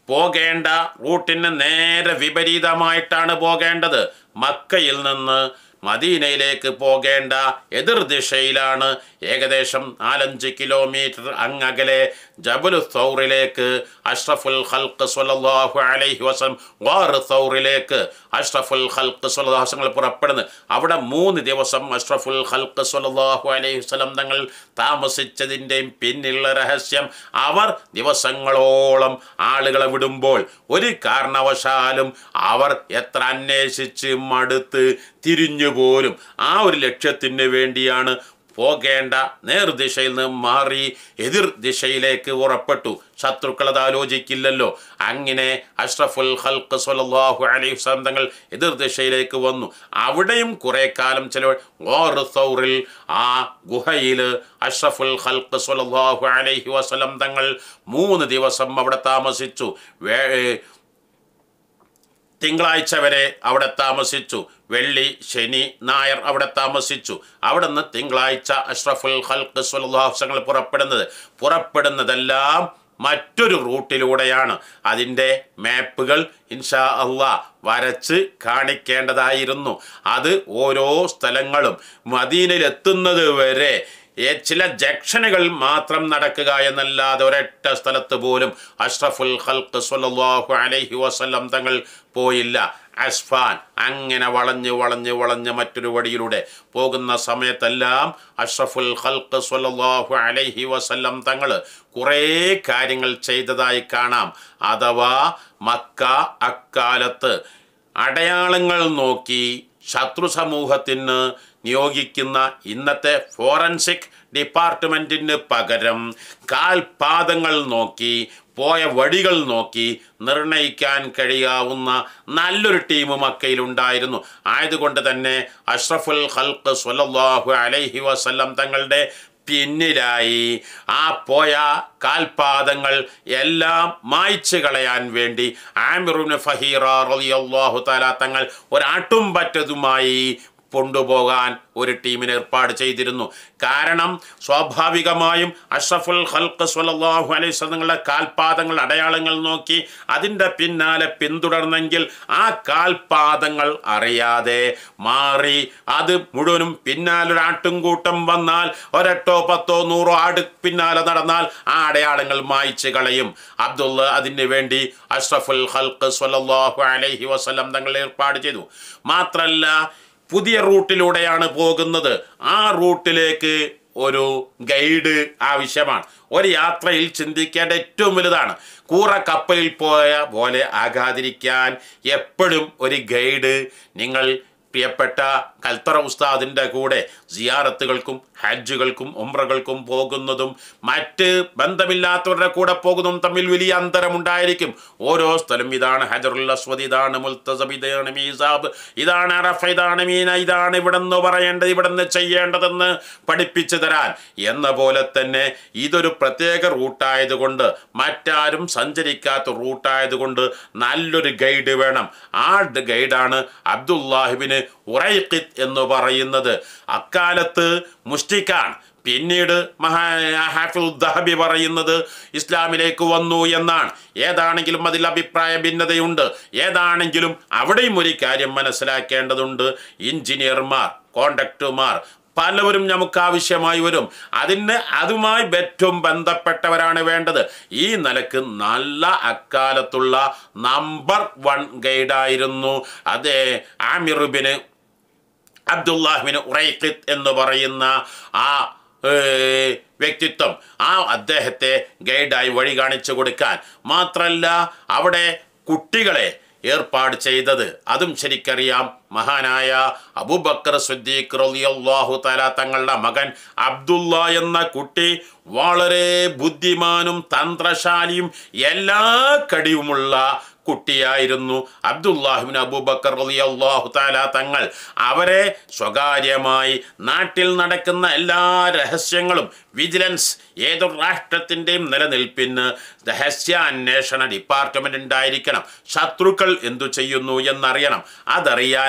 പോകേണ്ട റൂട്ടിന് നേരെ വിപരീതമായിട്ടാണ് പോകേണ്ടത്. മക്കയിൽ നിന്ന് മദീനയിലേക്ക് പോകേണ്ട എതിർ ദിശയിലാണ്. ഏകദേശം നാലഞ്ച് കിലോമീറ്റർ അങ്ങകലെ ജബലു സൗറിലേക്ക് അഷ്റഫുൽ ഖൽഖ് സ്വല്ലല്ലാഹു അലൈഹി വസല്ലം വാർ സൗറിലേക്ക് അഷ്റഫുൽ ഖൽഖ് സ്വല്ലല്ലാഹു അലൈഹി വസല്ലം പുറപ്പെടുന്നു. അവിടെ മൂന്ന് ദിവസം അഷ്റഫുൽ ഖൽഖ് സ്വല്ലല്ലാഹു അലൈഹി വസല്ലം തങ്ങൾ താമസിച്ചതിൻ്റെയും പിന്നിലുള്ള രഹസ്യം, അവർ ദിവസങ്ങളോളം ആളുകളെ വിടുമ്പോൾ ഒരു കാരണവശാലും അവർ എത്ര അന്വേഷിച്ച് മടുത്ത് തിരിഞ്ഞു പോലും ആ ഒരു ലക്ഷ്യത്തിന് വേണ്ടിയാണ് പോകേണ്ട നേർദിശയിൽ നിന്ന് മാറി എതിർ ദിശയിലേക്ക് ഉറപ്പെട്ടു. ശത്രുക്കളത് ആലോചിക്കില്ലല്ലോ. അങ്ങനെ അഷ്റഫുൽ ഖൽഖ് സ്വല്ലല്ലാഹു അലൈഹി വസല്ലം തങ്ങൾ എതിർ ദിശയിലേക്ക് വന്നു. അവിടെയും കുറെ കാലം ചില ഗോർ സൗറിൽ ആ ഗുഹയിൽ അഷ്റഫുൽ ഖൽഖ് സ്വല്ലല്ലാഹു അലൈഹി വസല്ലം തങ്ങൾ മൂന്ന് ദിവസം അവിടെ താമസിച്ചു. വേ തിങ്കളാഴ്ച വരെ അവിടെ താമസിച്ചു. വെള്ളി, ശനി, ഞായർ അവിടെ താമസിച്ചു. അവിടെ നിന്ന് തിങ്കളാഴ്ച അഷ്റഫുൽ ഖൽഖ് സ്വല്ലല്ലാഹു അലൈഹി വസല്ലം പുറപ്പെടുന്നത് പുറപ്പെടുന്നതെല്ലാം മറ്റൊരു റൂട്ടിലൂടെയാണ്. അതിൻ്റെ മാപ്പുകൾ ഇൻഷാ അള്ളാഹ് വരച്ച് കാണിക്കേണ്ടതായിരുന്നു. അത് ഓരോ സ്ഥലങ്ങളും മദീനയിലെത്തുന്നത് വരെ ചില ജംഗ്ഷനുകൾ മാത്രം നടക്കുക എന്നല്ലാതെ ഒരൊറ്റ സ്ഥലത്ത് പോലും അഷ്റഫുൽ ഖൽഖ് സ്വല്ലല്ലാഹു അലൈഹി വസല്ലം തങ്ങൾ പോയില്ല. അസ്ഫാൻ അങ്ങനെ വളഞ്ഞ് വളഞ്ഞ് വളഞ്ഞ് മറ്റൊരു വഴിയിലൂടെ പോകുന്ന സമയത്തെല്ലാം അഷ്റഫുൽ ഖൽഖ് സ്വല്ലല്ലാഹു അലൈഹി വസല്ലം തങ്ങൾ കുറേ കാര്യങ്ങൾ ചെയ്തതായി കാണാം. അഥവാ മക്ക അക്കാലത്ത് അടയാളങ്ങൾ നോക്കി ശത്രു സമൂഹത്തിന് നിയോഗിക്കുന്ന ഇന്നത്തെ ഫോറൻസിക് ഡിപ്പാർട്ട്മെൻറ്റിന് പകരം കാൽപാദങ്ങൾ നോക്കി പോയ വഴികൾ നോക്കി നിർണയിക്കാൻ കഴിയാവുന്ന നല്ലൊരു ടീം മക്കയിലുണ്ടായിരുന്നു. ആയതുകൊണ്ട് തന്നെ അഷ്റഫുൽ ഖൽഖ് സ്വല്ലല്ലാഹു അലൈഹി വസല്ലം തങ്ങളുടെ പിന്നിലായി ആ പോയ കാൽപാദങ്ങൾ എല്ലാം മായ്ച്ചു കളയാൻ വേണ്ടി ആമിർ ഇബ്നു ഫഹീറ റളിയല്ലാഹു തആല തങ്ങൾ ഒരാട്ടും പറ്റതുമായി കൊണ്ടുപോകാൻ ഒരു ടീമിന് ഏർപ്പാട് ചെയ്തിരുന്നു. കാരണം സ്വാഭാവികമായും അഷ്റഫുൽ ഖൽഖ് സ്വല്ലല്ലാഹു അലൈഹി വസല്ലങ്ങളുടെ കാൽപാദങ്ങൾ അടയാളങ്ങൾ നോക്കി അതിൻ്റെ പിന്നാലെ പിന്തുടർന്നെങ്കിൽ ആ കാൽപാദങ്ങൾ അറിയാതെ മാറി അത് മുഴുവനും പിന്നാലൊരു ആട്ടുംകൂട്ടം വന്നാൽ ഒരെട്ടോ പത്തോ നൂറോ ആട് പിന്നാലെ നടന്നാൽ ആ അടയാളങ്ങൾ മായ്ച്ചു കളയും. അബ്ദുള്ള അതിന് വേണ്ടി അഷ്റഫുൽ ഖൽഖ് സ്വല്ലല്ലാഹു അലൈഹി വസല്ലം തങ്ങൾ ഏർപ്പാട് ചെയ്തു. മാത്രല്ല പുതിയ റൂട്ടിലൂടെയാണ് പോകുന്നത്. ആ റൂട്ടിലേക്ക് ഒരു ഗൈഡ് ആവശ്യമാണ്. ഒരു യാത്രയിൽ ചിന്തിക്കേണ്ട ഏറ്റവും വലുതാണ്. കൂറ കപ്പലിൽ പോയ പോലെ ആകാതിരിക്കാൻ എപ്പോഴും ഒരു ഗൈഡ് നിങ്ങൾ പ്രിയപ്പെട്ട കൽത്തറ ഉസ്താദിൻ്റെ കൂടെ സിയാറത്തുകൾക്കും ഹജ്ജുകൾക്കും ഉംറകൾക്കും പോകുന്നതും മറ്റ് ബന്ധമില്ലാത്തവരുടെ കൂടെ പോകുന്നതും തമ്മിൽ വലിയ അന്തരമുണ്ടായിരിക്കും. ഓരോ സ്ഥലം ഇതാണ് ഹജറുൽ അസ്വദ്, ഇതാണ് മുൽത്തസബ്, ഇതാണ് മീസാബ്, ഇതാണ് അറഫ, ഇതാണ് മീന, ഇതാണ് ഇവിടെ നിന്ന് പറയേണ്ടത്, ഇവിടെ നിന്ന് ചെയ്യേണ്ടതെന്ന് പഠിപ്പിച്ചു തരാൻ എന്ന പോലെ തന്നെ ഇതൊരു പ്രത്യേക റൂട്ടായതുകൊണ്ട് മറ്റാരും സഞ്ചരിക്കാത്ത റൂട്ടായതുകൊണ്ട് നല്ലൊരു ഗൈഡ് വേണം. ആ ഗൈഡാണ് അബ്ദുല്ലാഹിബ്നു ഉറൈഖിത്ത് എന്ന് പറയുന്നത്. അക്കാലത്ത് മുഷ്രിക്കാണ്. പിന്നീട് മഹാ ഹാഫിദ് ദഹബി പറയുന്നത് ഇസ്ലാമിലേക്ക് വന്നു എന്നാണ്. ഏതാണെങ്കിലും അതിൽ അഭിപ്രായ ഭിന്നതയുണ്ട്. ഏതാണെങ്കിലും അവിടെയും ഒരു കാര്യം മനസ്സിലാക്കേണ്ടതുണ്ട്. എഞ്ചിനീയർമാർ, കോൺട്രാക്ടർമാർ പലവരും നമുക്ക് ആവശ്യമായി വരും. അതിന് അതുമായി ഏറ്റവും ബന്ധപ്പെട്ടവരാണ് വേണ്ടത്. ഈ നിലക്ക് നല്ല അക്കാലത്തുള്ള നമ്പർ വൺ ഗൈഡായിരുന്നു അതേ ആമിർ ഇബ്നു അബ്ദുല്ലാഹിബ്നു ഉറൈഖിത്ത് എന്ന് പറയുന്ന ആ വ്യക്തിത്വം. ആ അദ്ദേഹത്തെ ഗൈഡായി വഴി കാണിച്ചു കൊടുക്കാൻ മാത്രമല്ല അവിടെ കുട്ടികളെ ഏർപ്പാട് ചെയ്തത് അതും ശരിക്കറിയാം. മഹാനായ അബൂബക്കർ സിദ്ദീഖ് റളിയല്ലാഹു തആല തങ്ങളുടെ മകൻ അബ്ദുള്ള എന്ന കുട്ടി വളരെ ബുദ്ധിമാനും തന്ത്രശാലിയും എല്ലാ കഴിവുമുള്ള കുട്ടിയായിരുന്നു. അബ്ദുല്ലാഹിബ്നു അബൂബക്കർ റളിയല്ലാഹു തആല തങ്ങൾ അവരെ സ്വകാര്യമായി നാട്ടിൽ നടക്കുന്ന എല്ലാ രഹസ്യങ്ങളും വിജിലൻസ് ഏതൊരു രാഷ്ട്രത്തിൻ്റെയും നിലനിൽപ്പിന് രഹസ്യ അന്വേഷണ ഡിപ്പാർട്ട്മെന്റ് ഉണ്ടായിരിക്കണം. ശത്രുക്കൾ എന്തു ചെയ്യുന്നു എന്നറിയണം. അതറിയാൻ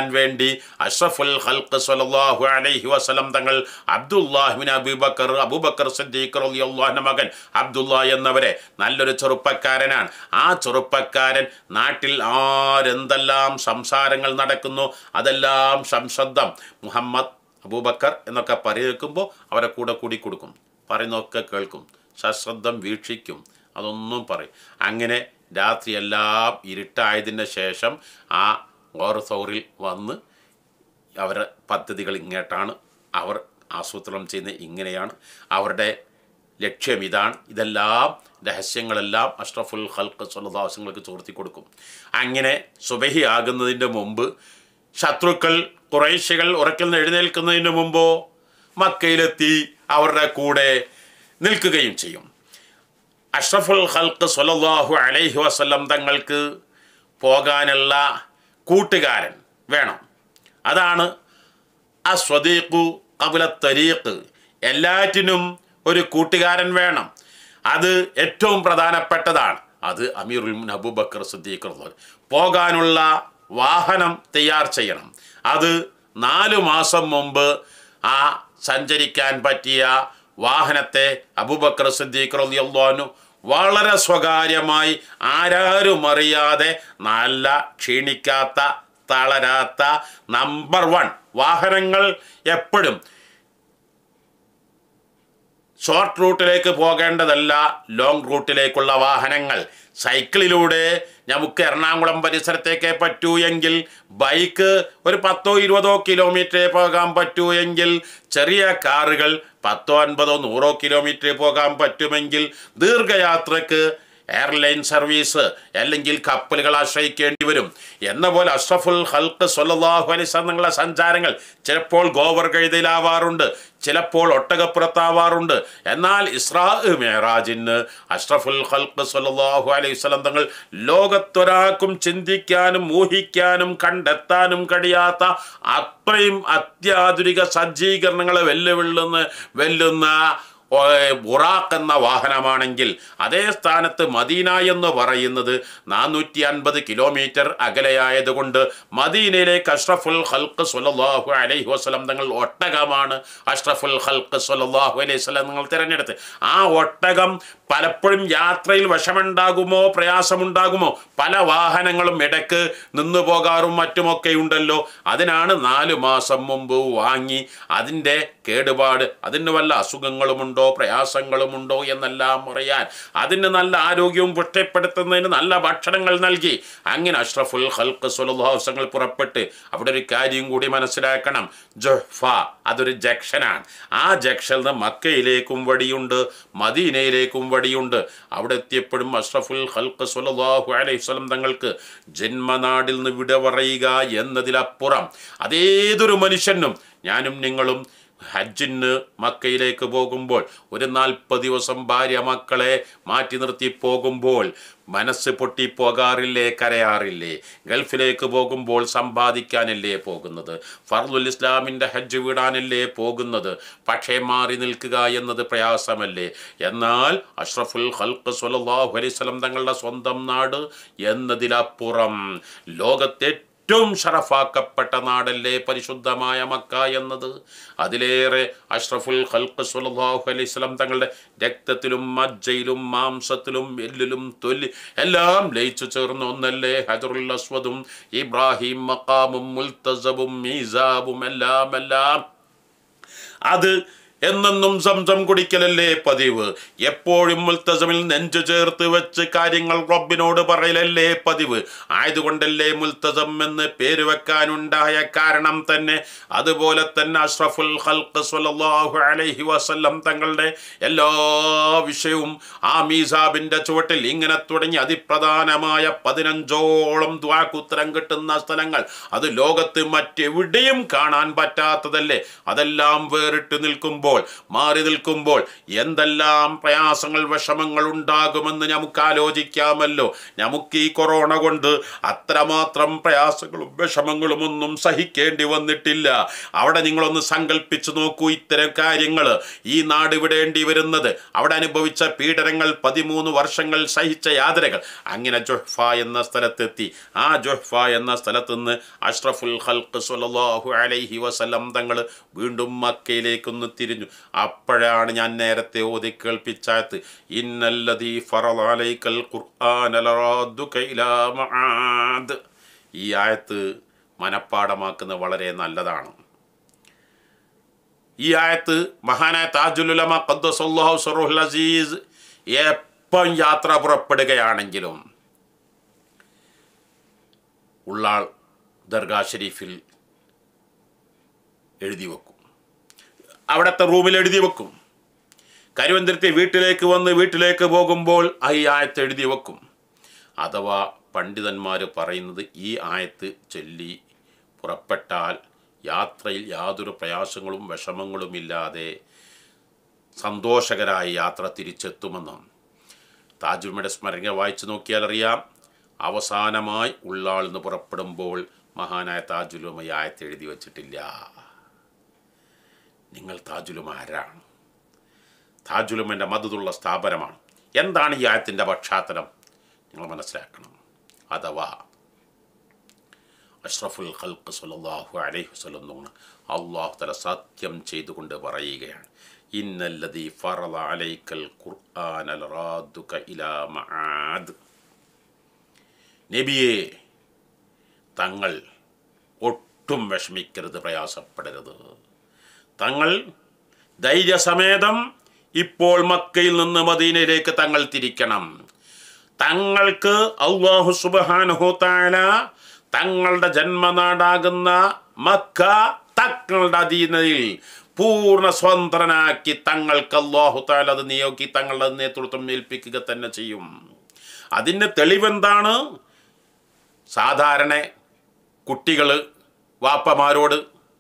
വേണ്ടി അഷ്റഫുൽ ഖൽഖ് സ്വല്ലല്ലാഹു അലൈഹി വസല്ലം തങ്ങൾ അബ്ദുല്ലാഹിബ്നു അബൂബക്കർ അബൂബക്കർ സിദ്ദീഖ് റളിയല്ലാഹു അൻഹു മകൻ അബ്ദുല്ലാ എന്നവരെ നല്ലൊരു ചെറുപ്പക്കാരനാണ്. ആ ചെറുപ്പക്കാരൻ നാട്ടിൽ ആരെന്തെല്ലാം സംസാരങ്ങൾ നടക്കുന്നു അതെല്ലാം സംശബ്ദം മുഹമ്മദ് അബൂബക്കർ എന്നൊക്കെ പറയുമ്പോൾ അവരെ കൂടെ കൂടി കൊടുക്കും, പറയുന്നതൊക്കെ കേൾക്കും, സശ്രദ്ധം വീക്ഷിക്കും, അതൊന്നും പറയും. അങ്ങനെ രാത്രിയെല്ലാം ഇരുട്ടായതിന് ശേഷം ആ ഓർസൗറിൽ വന്ന് അവരുടെ പദ്ധതികൾ ഇങ്ങോട്ടാണ്, അവർ ആസൂത്രണം ചെയ്യുന്നത് ഇങ്ങനെയാണ്, അവരുടെ ലക്ഷ്യം ഇതാണ്, ഇതെല്ലാം രഹസ്യങ്ങളെല്ലാം അഷ്റഫുൽ ഖൽഖ് സ്വല്ലല്ലാഹു അലൈഹി വസല്ലമക്ക് ചോർത്തി കൊടുക്കും. അങ്ങനെ സുബഹി ആകുന്നതിൻ്റെ മുമ്പ് ശത്രുക്കൾ ഖുറൈശികൾ ഉറക്കിൽ നിന്ന് എഴുന്നേൽക്കുന്നതിന് മുമ്പോ മക്കയിലെത്തി അവരുടെ കൂടെ നിൽക്കുകയും ചെയ്യും. അഷ്റഫുൽ ഖൽഖ് സ്വല്ലല്ലാഹു അലൈഹി വസല്ലം തങ്ങൾക്ക് പോകാനുള്ള കൂട്ടുകാരൻ വേണം. അതാണ് അസ്വദീഖു ഖബ്ല തരീഖ്. എല്ലാറ്റിനും ഒരു കൂട്ടുകാരൻ വേണം. അത് ഏറ്റവും പ്രധാനപ്പെട്ടതാണ്. അത് അമീറുൽ മുഅ്മിനീൻ അബൂബക്കർ സിദ്ദീഖ് റളിയല്ലാഹു അൻഹു. പോകാനുള്ള വാഹനം തയ്യാർ ചെയ്യണം. അത് നാലു മാസം മുമ്പ് ആ സഞ്ചരിക്കാൻ പറ്റിയ വാഹനത്തെ അബൂബക്കർ സിദ്ദീഖ് റളിയല്ലാഹു അൻഹു വളരെ സ്വകാര്യമായി ആരാരും അറിയാതെ നല്ല ക്ഷീണിക്കാത്ത തളരാത്ത നമ്പർ വൺ വാഹനങ്ങൾ എപ്പോഴും ഷോർട്ട് റൂട്ടിലേക്ക് പോകേണ്ടതല്ല, ലോങ് റൂട്ടിലേക്കുള്ള വാഹനങ്ങൾ. സൈക്കിളിലൂടെ നമുക്ക് എറണാകുളം പരിസരത്തേക്ക് പറ്റൂ എങ്കിൽ, ബൈക്ക് ഒരു പത്തോ ഇരുപതോ കിലോമീറ്ററേ പോകാൻ പറ്റൂ എങ്കിൽ, ചെറിയ കാറുകൾ പത്തോ അൻപതോ നൂറോ കിലോമീറ്റർ പോകാൻ പറ്റുമെങ്കിൽ, ദീർഘയാത്രക്ക് എയർലൈൻ സർവീസ് അല്ലെങ്കിൽ കപ്പലുകൾ ആശ്രയിക്കേണ്ടി വരും. എന്ന പോലെ അഷ്റഫുൽ ഖൽഖ് സ്വല്ലല്ലാഹു അലൈഹി വസല്ലം തങ്ങളുടെ സഞ്ചാരങ്ങൾ ചിലപ്പോൾ ഗോവർ കഴുതയിലാവാറുണ്ട്, ചിലപ്പോൾ ഒട്ടകപ്പുറത്താവാറുണ്ട്. എന്നാൽ ഇസ്രാ മെഹറാജിന് അഷ്റഫുൽ ഖൽഖ് സ്വല്ലല്ലാഹു അലൈഹി വസല്ലം തങ്ങൾ ലോകത്തൊരാൾക്കും ചിന്തിക്കാനും ഊഹിക്കാനും കണ്ടെത്താനും കഴിയാത്ത അത്രയും അത്യാധുനിക സജ്ജീകരണങ്ങളെ വെല്ലുവിള്ളുന്ന വെല്ലുന്ന ബുറാഖ് എന്ന വാഹനമാണെങ്കിൽ, അതേ സ്ഥാനത്ത് മദീന എന്ന് പറയുന്നത് നാനൂറ്റി അൻപത് കിലോമീറ്റർ അകലെയായതുകൊണ്ട് മദീനയിലേക്ക് അഷ്റഫുൽ ഖൽഖ് സ്വല്ലല്ലാഹു അലൈഹി വസല്ലം തങ്ങൾ ഒട്ടകമാണ് അഷ്റഫുൽ ഖൽഖ് സ്വല്ലല്ലാഹു അലൈഹി വസല്ലം തങ്ങൾ തിരഞ്ഞെടുത്ത്. ആ ഒട്ടകം പലപ്പോഴും യാത്രയിൽ വിഷമുണ്ടാകുമോ പ്രയാസമുണ്ടാകുമോ, പല വാഹനങ്ങളും ഇടയ്ക്ക് നിന്നു പോകാറും മറ്റുമൊക്കെ ഉണ്ടല്ലോ. അതിനാണ് നാലു മാസം മുമ്പ് വാങ്ങി അതിൻ്റെ കേടുപാട്, അതിന് വല്ല അസുഖങ്ങളുമുണ്ടോ പ്രയാസങ്ങളുമുണ്ടോ എന്നെല്ലാം അറിയാൻ, അതിന് നല്ല ആരോഗ്യവും പുഷ്ടിപ്പെടുത്തുന്നതിന് നല്ല ഭക്ഷണങ്ങൾ നൽകി. അങ്ങനെ അഷ്റഫുൽ ഖൽഖ് സ്വല്ലല്ലാഹു അലൈഹി വസല്ലം പുറപ്പെട്ട് അവിടെ ഒരു കാര്യം കൂടി മനസ്സിലാക്കണം. ജുഹ്ഫ അതൊരു ജംഗ്ഷനാണ്. ആ ജംഗ്ഷനിൽ നിന്ന് മക്കയിലേക്കും വഴിയുണ്ട്, മദീനയിലേക്കും വഴിയുണ്ട്. അവിടെ എത്തിയപ്പോഴും അഷ്റഫുൽ ഖൽഖ് സ്വല്ലല്ലാഹു അലൈഹി വസല്ലം തങ്ങൾക്ക് ജന്മനാടിൽ നിന്ന് വിട പറയുക എന്നതിലപ്പുറം അതേതൊരു മനുഷ്യനും, ഞാനും നിങ്ങളും ഹജ്ജിന് മക്കയിലേക്ക് പോകുമ്പോൾ ഒരു നാൽപ്പത് ദിവസം ഭാര്യ മക്കളെ മാറ്റി നിർത്തി പോകുമ്പോൾ മനസ്സ് പൊട്ടിപ്പോകാറില്ലേ, കരയാറില്ലേ? ഗൾഫിലേക്ക് പോകുമ്പോൾ സമ്പാദിക്കാനല്ലേ പോകുന്നത്, ഫർളുൽ ഇസ്ലാമിൻ്റെ ഹജ്ജ് വിടാനല്ലേ പോകുന്നത്. പക്ഷേ മാറി നിൽക്കുക എന്നത് പ്രയാസമല്ലേ? എന്നാൽ അഷ്റഫുൽ ഖൽഖ് സ്വല്ലല്ലാഹു അലൈഹി വസല്ലം തങ്ങളുടെ സ്വന്തം നാട് എന്നതിലപ്പുറം ലോകത്തെ ഏറ്റവും ഷറഫാക്കപ്പെട്ട നാടല്ലേ പരിശുദ്ധമായ മക്ക എന്നത്. അതിലേറെ അഷ്റഫുൽ ഖൽഖ് സ്വല്ലല്ലാഹു അലൈഹി വസല്ലം തങ്ങളുടെ രക്തത്തിലും മജ്ജയിലും മാംസത്തിലും എല്ലിലും തൊലി എല്ലാം ലയിച്ചു ചേർന്ന ഒന്നല്ലേ ഹജറുൽ അസ്വദും ഇബ്രാഹിം മഖാമും മുൽത്തസബും മീസാബും എല്ലാം എല്ലാം. അത് എന്നെന്നും സംസം കുടിക്കലല്ലേ പതിവ്. എപ്പോഴും മുൽത്തസമിൽ നെഞ്ചു ചേർത്ത് വെച്ച് കാര്യങ്ങൾ റബ്ബിനോട് പറയലല്ലേ പതിവ്. ആയതുകൊണ്ടല്ലേ മുൽത്തസം എന്ന് പേര് വെക്കാനുണ്ടായ കാരണം തന്നെ. അതുപോലെ തന്നെ അഷ്റഫുൽ ഖൽഖ് സ്വല്ലല്ലാഹു അലൈഹി വസല്ലം തങ്ങളുടെ എല്ലാ വിഷയവും ആ മീസാബിൻ്റെ ചുവട്ടിൽ ഇങ്ങനെ തുടങ്ങി അതിപ്രധാനമായ പതിനഞ്ചോളം ദ്വാക്കുത്തരം കിട്ടുന്ന സ്ഥലങ്ങൾ അത് ലോകത്ത് മറ്റെവിടെയും കാണാൻ പറ്റാത്തതല്ലേ. അതെല്ലാം വേറിട്ട് നിൽക്കുമ്പോൾ നിൽക്കുമ്പോൾ മാറി നിൽക്കുമ്പോൾ എന്തെല്ലാം പ്രയാസങ്ങൾ വിഷമങ്ങൾ ഉണ്ടാകുമെന്ന് നമുക്ക് ആലോചിക്കാമല്ലോ. നമുക്ക് ഈ കൊറോണ കൊണ്ട് അത്രമാത്രം പ്രയാസങ്ങളും വിഷമങ്ങളും ഒന്നും സഹിക്കേണ്ടി വന്നിട്ടില്ല. അവിടെ നിങ്ങളൊന്ന് സങ്കല്പിച്ചു നോക്കൂ ഇത്തരം കാര്യങ്ങൾ. ഈ നാട് വിടേണ്ടി വരുന്നത്, അവിടെ അനുഭവിച്ച പീഡനങ്ങൾ, പതിമൂന്ന് വർഷങ്ങൾ സഹിച്ച യാതനകൾ. അങ്ങനെ ജുഹ്ഫ എന്ന സ്ഥലത്തെത്തി. ആ ജുഹ്ഫ എന്ന സ്ഥലത്ത് നിന്ന് അഷ്റഫുൽ ഖൽഖ് സ്വല്ലല്ലാഹു അലൈഹി വസല്ലം തങ്ങൾ വീണ്ടും മക്കയിലേക്കൊന്ന് തിരിഞ്ഞു. അപ്പോഴാണ് ഞാൻ നേരത്തെ ഓതി കേൾപ്പിച്ചാത്ത് ഇന്നല്ലദീ ഫറള അലൈക്കൽ ഖുർആന ലറാദ്ദുക ഇലാ മആദ്. ഈ ആയത്ത് മനപ്പാഠമാക്കുന്നത് വളരെ നല്ലതാണ്. ഈ ആയത്ത് മഹാനായ താജുൽ ഉലമ ഖദ്ദസല്ലാഹു സിർറുൽ അസീസ് എപ്പം യാത്ര പുറപ്പെടുകയാണെങ്കിലും ഉള്ളാൾ ദർഗാ ഷരീഫിൽ എഴുതി വെക്കും, അവിടുത്തെ റൂമിൽ എഴുതി വെക്കും. കരുവന്തിരത്തി വീട്ടിലേക്ക് വന്ന് വീട്ടിലേക്ക് പോകുമ്പോൾ ഈ ആയത്ത് എഴുതി വെക്കും. അഥവാ പണ്ഡിതന്മാർ പറയുന്നത് ഈ ആയത്ത് ചൊല്ലി പുറപ്പെട്ടാൽ യാത്രയിൽ യാതൊരു പ്രയാസങ്ങളും വിഷമങ്ങളുമില്ലാതെ സന്തോഷകരായ യാത്ര തിരിച്ചെത്തുമെന്നും. താജുമയുടെ സ്മരണ വായിച്ചു നോക്കിയാൽ അറിയാം. അവസാനമായി ഉള്ളാൾ നിന്ന് പുറപ്പെടുമ്പോൾ മഹാനായ താജുലുമ ഈ ആയത്ത് എഴുതി വച്ചിട്ടില്ല. നിങ്ങൾ താജുലുമ ആരാണ്? താജുലുമൻ്റെ മദതുള്ള സ്ഥാപനമാണ്. എന്താണ് ഈ ആയത്തിൻ്റെ പശ്ചാത്തലം? നിങ്ങൾ മനസ്സിലാക്കണം. അഥവാ അഷ്റഫുൽ ഖൽഖ് സ്വല്ലല്ലാഹു അലൈഹി വസല്ലം അല്ലാഹു തആല സത്യം ചെയ്തുകൊണ്ട് പറയുകയാണ്, ഇന്നല്ലദീ ഫറള അലൈക്കൽ ഖുർആന ലറാദ്ദുക ഇലാ മആദ്. നബിയെ, തങ്ങൾ ഒട്ടും വിഷമിക്കരുത്, പ്രയാസപ്പെടരുത്. തങ്ങൾ ധൈര്യസമേതം ഇപ്പോൾ മക്കയിൽ നിന്ന് മദീനയിലേക്ക് തങ്ങൾ തിരിക്കണം. തങ്ങൾക്ക് അല്ലാഹു സുബ്ഹാനഹു തആല തങ്ങളുടെ ജന്മനാടാകുന്ന മക്ക തങ്ങളുടെ അധീനതയിൽ പൂർണ്ണ സ്വതന്ത്രനാക്കി തങ്ങൾക്ക് അല്ലാഹു തആല അത് നിയോഗിക്കി തങ്ങളുടെ നേതൃത്വം ഏൽപ്പിക്കുക തന്നെ ചെയ്യും. അതിന് തെളിവെന്താണ്? സാധാരണ കുട്ടികൾ വാപ്പമാരോട്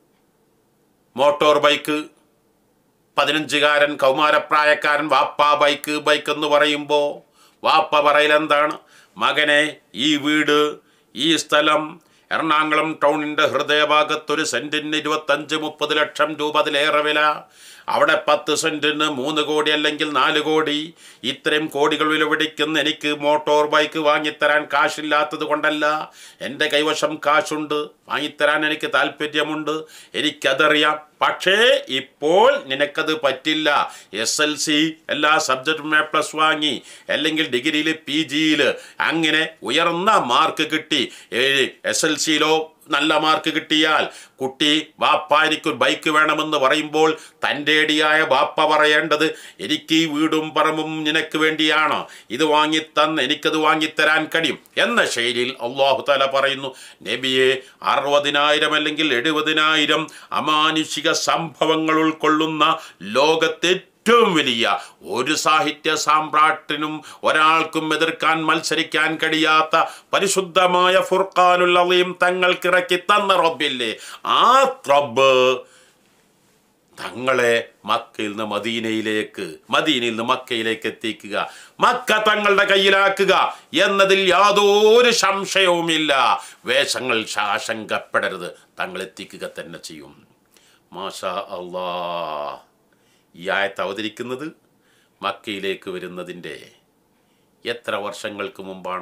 മോട്ടോർ ബൈക്ക്, പതിനഞ്ചുകാരൻ കൗമാരപ്രായക്കാരൻ വാപ്പ ബൈക്ക് ബൈക്ക് എന്ന് പറയുമ്പോൾ വാപ്പ പറയലെന്താണ്? മകനെ, ഈ വീട്, ഈ സ്ഥലം എറണാകുളം ടൗണിൻ്റെ ഹൃദയഭാഗത്തൊരു സെൻറ്റിന് ഇരുപത്തഞ്ച് മുപ്പത് ലക്ഷം രൂപ, അതിലേറെ വില. അവിടെ പത്ത് സെൻറ്റിന് മൂന്ന് കോടി അല്ലെങ്കിൽ നാല് കോടി. ഇത്രയും കോടികൾ വില പിടിക്കുന്ന എനിക്ക് മോട്ടോർ ബൈക്ക് വാങ്ങിത്തരാൻ കാശില്ലാത്തത് കൊണ്ടല്ല, എൻ്റെ കൈവശം കാശുണ്ട്, വാങ്ങിത്തരാൻ എനിക്ക് താല്പര്യമുണ്ട്, എനിക്കതറിയാം. പക്ഷേ ഇപ്പോൾ നിനക്കത് പറ്റില്ല. എസ് എൽ സി എല്ലാ സബ്ജക്റ്റും എ പ്ലസ് വാങ്ങി, അല്ലെങ്കിൽ ഡിഗ്രിയിൽ പി ജിയിൽ അങ്ങനെ ഉയർന്ന മാർക്ക് കിട്ടി. എസ് എൽ സിയിലോ നല്ല മാർക്ക് കിട്ടിയാൽ കുട്ടി ബാപ്പ എനിക്കൊരു ബൈക്ക് വേണമെന്ന് പറയുമ്പോൾ തൻ്റെ അടിയായ ബാപ്പ പറയേണ്ടത്, എനിക്ക് ഈ വീടും പറമ്പും നിനക്ക് വേണ്ടിയാണ്, ഇത് വാങ്ങിത്തന്ന് എനിക്കത് വാങ്ങിത്തരാൻ കഴിയും എന്ന ശൈലിയിൽ അല്ലാഹു തആല പറയുന്നു, നബിയെ, അറുപതിനായിരം അല്ലെങ്കിൽ എഴുപതിനായിരം അമാനുഷിക സംഭവങ്ങൾ ഉൾക്കൊള്ളുന്ന ലോകത്തെ ഏറ്റവും വലിയ ഒരു സാഹിത്യ സാമ്രാട്ടിനും ഒരാൾക്കും എതിർക്കാൻ മത്സരിക്കാൻ കഴിയാത്ത പരിശുദ്ധമായ ഫുർഖാനുൽ അളീം തങ്ങൾക്കിറക്കി തന്ന റബ്ബില്ലേ, ആ റബ്ബ് തങ്ങളെ മക്കയിൽ നിന്ന് മദീനയിലേക്ക്, മദീനയിൽ നിന്ന് മക്കയിലേക്ക് എത്തിക്കുക, മക്ക തങ്ങളുടെ കയ്യിലാക്കുക എന്നതിൽ യാതൊരു സംശയവുമില്ല. വേഷങ്ങൾ ആശങ്കപ്പെടരുത്, തങ്ങൾ എത്തിക്കുക തന്നെ ചെയ്യും. മാഷാ അല്ലാഹ്. ഈ ആയത്ത് അവതരിക്കുന്നത് മക്കയിലേക്ക് വരുന്നതിൻ്റെ എത്ര വർഷങ്ങൾക്ക് മുമ്പാണ്?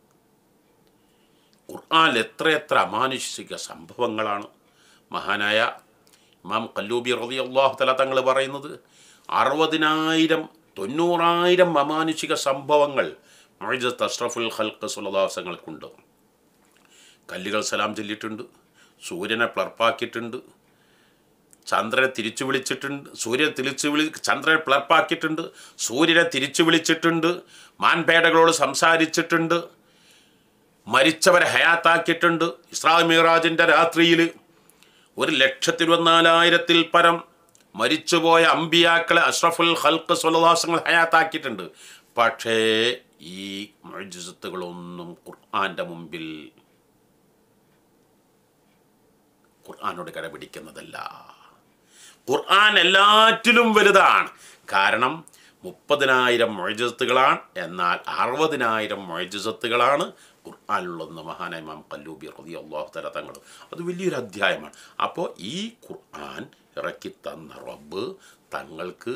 ഖുർആനിൽ എത്രയെത്ര അമാനുഷിക സംഭവങ്ങളാണ്. മഹാനായ ഇമാം ഖല്ലൂബി റളിയല്ലാഹു തആല തങ്ങൾ പറയുന്നത്, അറുപതിനായിരം തൊണ്ണൂറായിരം അമാനുഷിക സംഭവങ്ങൾ മുഅ്ജിസത്ത് അഷ്റഫുൽ ഖൽഖ് സ്വല്ലല്ലാഹു അലൈഹി വസല്ലമക്കുണ്ട്. കല്ലുകൾ സലാം ചൊല്ലിയിട്ടുണ്ട്, സൂര്യനെ പ്ലർപ്പാക്കിയിട്ടുണ്ട്, ചന്ദ്രനെ തിരിച്ചു വിളിച്ചിട്ടുണ്ട്, സൂര്യനെ തിരിച്ചു വിളി ചന്ദ്രനെ പ്ലർപ്പാക്കിയിട്ടുണ്ട്, സൂര്യനെ തിരിച്ചു വിളിച്ചിട്ടുണ്ട്, മാൻപേടകളോട് സംസാരിച്ചിട്ടുണ്ട്, മരിച്ചവരെ ഹയാത്താക്കിയിട്ടുണ്ട്. ഇസ്രാ മിഅ്റാജിൻ്റെ രാത്രിയിൽ ഒരു ലക്ഷത്തി ഇരുപത്തിനാലായിരത്തിൽ പരം മരിച്ചുപോയ അമ്പിയാക്കളെ അഷ്റഫുൽ ഖൽഖ് സ്വല്ലല്ലാഹു അലൈഹി വസല്ലം ഹയാത്താക്കിയിട്ടുണ്ട്. പക്ഷേ ഈ മുഅ്ജിസത്തുകളൊന്നും ഖുർആൻ്റെ മുമ്പിൽ ഖുർആനോട് കടപിടിക്കുന്നതല്ല. ഖുർആൻ എല്ലാറ്റിലും വലുതാണ്. കാരണം മുപ്പതിനായിരം മുഅ്ജിസത്തുകളാണ്, എന്നാൽ അറുപതിനായിരം മുഅ്ജിസത്തുകളാണ് ഖുർആനിലുള്ളതെന്ന് മഹാനായ ഇമാം ഖല്ലൂബി റളിയല്ലാഹു തആല തങ്ങൾ. അത് വലിയൊരു അധ്യായമാണ്. അപ്പോൾ ഈ ഖുർആൻ ഇറക്കി തന്ന റബ്ബ് തങ്ങൾക്ക്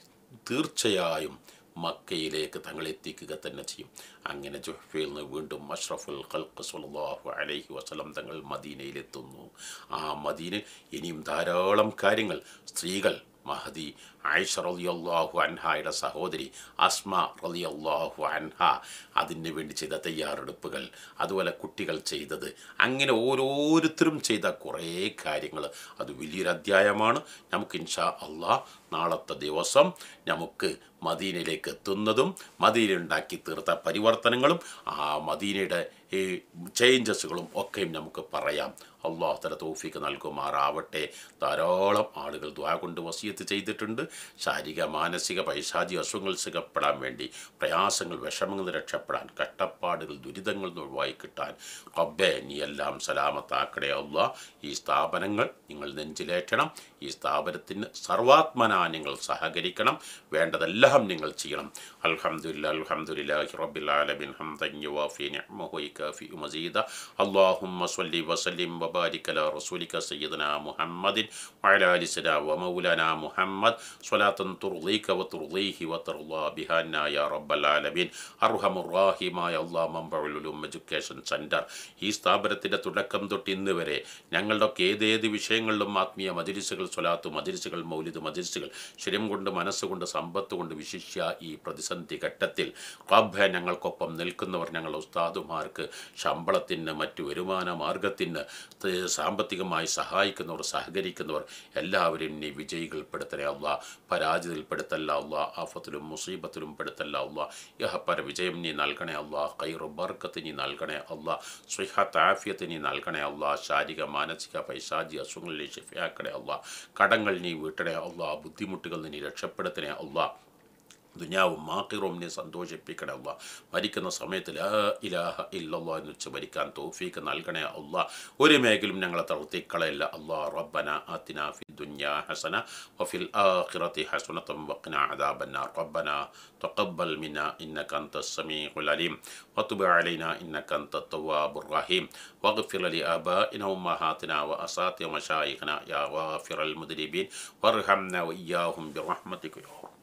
തീർച്ചയായും മക്കയിലേക്ക് തങ്ങൾ എത്തിക്കുക തന്നെ ചെയ്യും. അങ്ങനെ ജുഹ്ഫയിൽ നിന്ന് വീണ്ടും അഷ്റഫുൽ ഖൽഖ് സ്വല്ലല്ലാഹു അലൈഹി വസല്ലം തങ്ങൾ മദീനയിലെത്തുന്നു. ആ മദീനയിൽ ഇനിയും ധാരാളം കാര്യങ്ങൾ, സ്ത്രീകൾ മഹദി ആയിഷ റളിയല്ലാഹു അൻഹായുടെ സഹോദരി അസ്മ റളിയല്ലാഹു അൻഹ അതിന് വേണ്ടി ചെയ്ത തയ്യാറെടുപ്പുകൾ, അതുപോലെ കുട്ടികൾ ചെയ്തത്, അങ്ങനെ ഓരോരുത്തരും ചെയ്ത കുറേ കാര്യങ്ങൾ, അത് വലിയൊരു അധ്യായമാണ്. നമുക്ക് ഇൻഷാ അള്ളാഹ് നാളത്തെ ദിവസം നമുക്ക് മദീനയിലേക്ക് എത്തുന്നതും മദീനയുണ്ടാക്കി തീർത്ത പരിവർത്തനങ്ങളും ആ മദീനയുടെ ഈ ചേഞ്ചസുകളും ഒക്കെയും നമുക്ക് പറയാം. അള്ളാഹു തആല തൗഫീഖ് നൽകുമാറാവട്ടെ. ധാരാളം ആളുകൾ ദുആ കൊണ്ട് വസിയത്ത് ചെയ്തിട്ടുണ്ട്. ശാരീരിക മാനസിക പൈശാചിക അസുഖങ്ങൾ സുഖപ്പെടാൻ വേണ്ടി, പ്രയാസങ്ങൾ വിഷമങ്ങൾ രക്ഷപ്പെടാൻ, കഷ്ടപ്പാടുകൾ ദുരിതങ്ങൾ ഒഴിവായി കിട്ടാൻ റബ്ബേ നീ എല്ലാം സലാമത്താക്കണേ അല്ലാഹ്. ഈ സ്ഥാപനങ്ങൾ നിങ്ങൾ നെഞ്ചിലേറ്റണം. ഈ സ്ഥാപനത്തിന് സർവാത്മനാ നിങ്ങൾ സഹകരിക്കണം. വേണ്ടതെല്ലാം നിങ്ങൾ ചെയ്യണം. അൽഹംദുലില്ലാഹി അൽഹംദുലില്ലാഹി റബ്ബിൽ ആലമീൻ ഹംദൻ യുവാഫി നിഅമഹു വയുകാഫി മസീദ. അല്ലാഹുമ്മ സ്വല്ലി വസല്ലിം വബാരിക് അലാ റസൂലിക സയ്യിദനാ മുഹമ്മദിൻ വഅലാ ആലി സയ്യിദനാ വമൗലാനാ മുഹമ്മദ് സ്വലാത്തൻ തുർളീക വതുർളീഹി വതർളാ ബിഹാനാ യാ റബ്ബൽ ആലമീൻ. അർഹമുർ റഹീമായ അല്ലാഹ് മംബഉൽ ഉലൂം എഡ്യൂക്കേഷൻ സെന്റർ ഈ സ്ഥാപനത്തിൻ്റെ തുടക്കം തൊട്ട് ഇന്ന് വരെ ഞങ്ങളുടെ ഒക്കെ ഏതേത് വിഷയങ്ങളിലും ആത്മീയ മജ്‌ലിസുകൾ, സ്വലാത്ത് മജ്‌ലിസുകൾ, മൗലിദ് മജ്‌ലിസുകൾ, ശരീരം കൊണ്ട് മനസ്സുകൊണ്ട് സമ്പത്ത് കൊണ്ട് വിശിഷ്യ ഈ പ്രതിസന്ധി ഘട്ടത്തിൽ റബ്ബേ ഞങ്ങൾക്കൊപ്പം നിൽക്കുന്നവർ, ഞങ്ങളുടെ ഉസ്താദുമാർക്ക് ശമ്പളത്തിന് മറ്റു വരുമാന മാർഗത്തിന് സാമ്പത്തികമായി സഹായിക്കുന്നവർ, സഹകരിക്കുന്നവർ എല്ലാവരും നീ വിജയികൾപ്പെടുത്തണേ അല്ലാഹ്. പരാജിതയിൽപ്പെടുത്തല്ല അല്ലാഹ്. ആഫത്തിലും മുസീബത്തിലും പെടുത്തല്ല അല്ലാഹ്. യഹപ്പര വിജയം നീ നൽകണേ അല്ലാഹ്. ഖൈറു ബർക്കത്ത് നീ നൽകണേ അല്ലാഹ്. സിഹത്ത് ആഫിയത്ത് നീ നൽകണേ അല്ലാഹ്. ശാരീരിക മാനസിക പൈശാചിക അസുഖങ്ങൾ നീ ശിഫയാക്കണേ അല്ലാഹ്. കടങ്ങൾ നീ വീട്ടണേ അല്ലാഹ്. ബുദ്ധിമുട്ടുകൾ നീ രക്ഷപ്പെടുത്തണേ അല്ലാഹ്. ദുനിയാവും ആഖിറവും നീ സന്തോഷിപ്പിക്കണേ അല്ലാഹ്. മരിക്കുന്ന സമയത്ത് ലാ ഇലാഹ ഇല്ലല്ലാഹ് എന്ന് വെച്ച് മരിക്കാൻ തൗഫീഖ് നൽകണേ അല്ലാഹ്. ഒരു മേഖലയും ഞങ്ങളെ തളർത്തിക്കളയല്ല അല്ലാഹ്. റബ്ബന ആതിനാ ഫിദ് ദുനിയാ ഹസന വഫിൽ ആഖിറതി ഹസനതൻ വഖിനാ അദാബന്നാർ. റബ്ബന തഖബ്ബൽ മിന്നാ ഇന്നക അൻതസ് സമീഉൽ അലീം വതുബ് അലൈനാ ഇന്നക അൻതത് തവ്വാബുർ റഹീം വഗ്ഫിർ ലി ആബാഇനാ വഉമ്മഹാതിനാ വഅസാതി വമശായിഖിനാ യാ ഗാഫിറൽ മുദ്രിബീൻ വർഹംനാ വഇയ്യാഹും ബിറഹ്മതിക.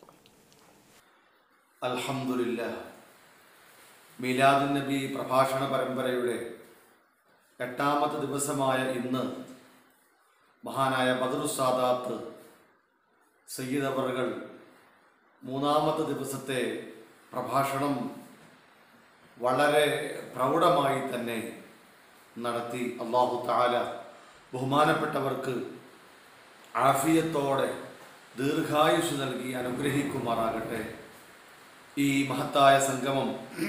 അൽഹംദുലില്ലാഹ്. മീലാദുൻ നബി പ്രഭാഷണ പരമ്പരയുടെ എട്ടാമത്തെ ദിവസമായ ഇന്ന് മഹാനായ ബദറുസ്സാദാത്ത് സയ്യിദ് അവറുകൾ മൂന്നാമത്തെ ദിവസത്തെ പ്രഭാഷണം വളരെ പ്രൗഢമായി തന്നെ നടത്തി. അല്ലാഹു തആല ബഹുമാനപ്പെട്ടവർക്ക് ആഫിയത്തോടെ ദീർഘായുസ് നൽകി അനുഗ്രഹിക്കുമാറാകട്ടെ. ഈ മഹത്തായ സംഗമം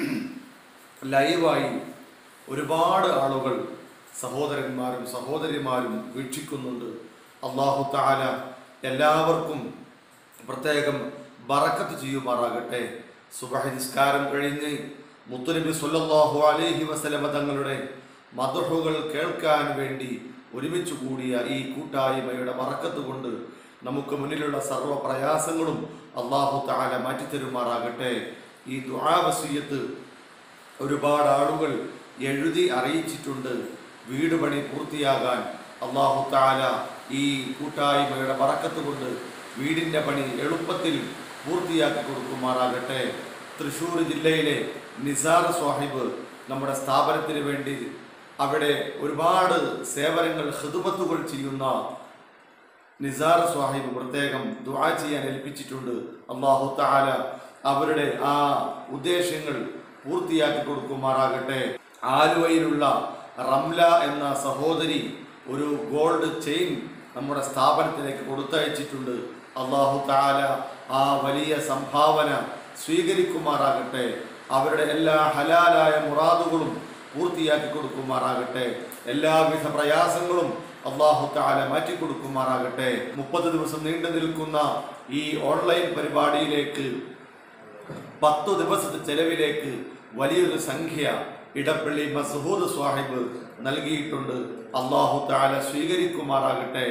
ലൈവായി ഒരുപാട് ആളുകൾ, സഹോദരന്മാരും സഹോദരിമാരും വീക്ഷിക്കുന്നുണ്ട്. അല്ലാഹു തആല എല്ലാവർക്കും പ്രത്യേകം ബറക്കത്ത് ചെയ്യുമാറാകട്ടെ. സുബ്ഹി നിസ്കാരം കഴിഞ്ഞ് മുത്തുനബി സ്വല്ലല്ലാഹു അലൈഹി വസല്ലമ തങ്ങളുടെ മദ്ഹുകൾ കേൾക്കാൻ വേണ്ടി ഒരുമിച്ച് കൂടിയ ഈ കൂട്ടായ്മയുടെ ബറക്കത്ത് കൊണ്ട് നമുക്ക് മുന്നിലുള്ള സർവ്വ പ്രയാസങ്ങളും അല്ലാഹു തആല മാറ്റിത്തരുമാറാകട്ടെ. ഈ ദുആ വസിയത്ത് ഒരുപാട് ആളുകൾ എഴുതി അറിയിച്ചിട്ടുണ്ട്. വീട് പണി പൂർത്തിയാകാൻ അല്ലാഹു തആല ഈ കൂട്ടായ്മയുടെ ബറക്കത്ത് കൊണ്ട് വീടിൻ്റെ പണി എളുപ്പത്തിൽ പൂർത്തിയാക്കി കൊടുക്കുമാറാകട്ടെ. തൃശ്ശൂർ ജില്ലയിലെ നിസാർ സ്വാഹിബ് നമ്മുടെ സ്ഥാപനത്തിന് വേണ്ടി അവിടെ ഒരുപാട് സേവനങ്ങൾ ഖിദ്മത്തുകൾ ചെയ്യുന്ന നിസാർ സ്വാഹിബ് പ്രത്യേകം ദുആ ചെയ്യാൻ ഏൽപ്പിച്ചിട്ടുണ്ട്. അല്ലാഹു തആല അവരുടെ ആ ഉദ്ദേശങ്ങൾ പൂർത്തിയാക്കി കൊടുക്കുമാറാകട്ടെ. ആലുവയിലുള്ള റംല എന്ന സഹോദരി ഒരു ഗോൾഡ് ചെയിൻ നമ്മുടെ സ്ഥാപനത്തിലേക്ക് കൊടുത്തയച്ചിട്ടുണ്ട്. അല്ലാഹു തആല ആ വലിയ സംഭാവന സ്വീകരിക്കുമാറാകട്ടെ. അവരുടെ എല്ലാ ഹലാലായ മുറാദുകളും പൂർത്തിയാക്കി കൊടുക്കുമാറാകട്ടെ. എല്ലാവിധ പ്രയാസങ്ങളും അല്ലാഹു തആല മാറ്റിക്കൊടുക്കുമാറാകട്ടെ. മുപ്പത് ദിവസം നീണ്ടു നിൽക്കുന്ന ഈ ഓൺലൈൻ പരിപാടിയിലേക്ക് പത്തു ദിവസത്തെ ചെലവിലേക്ക് വലിയൊരു സംഖ്യ ഇടപ്പള്ളി മസ്ഹൂദ് സ്വാഹിബ് നൽകിയിട്ടുണ്ട്. അല്ലാഹു തആല സ്വീകരിക്കുമാറാകട്ടെ.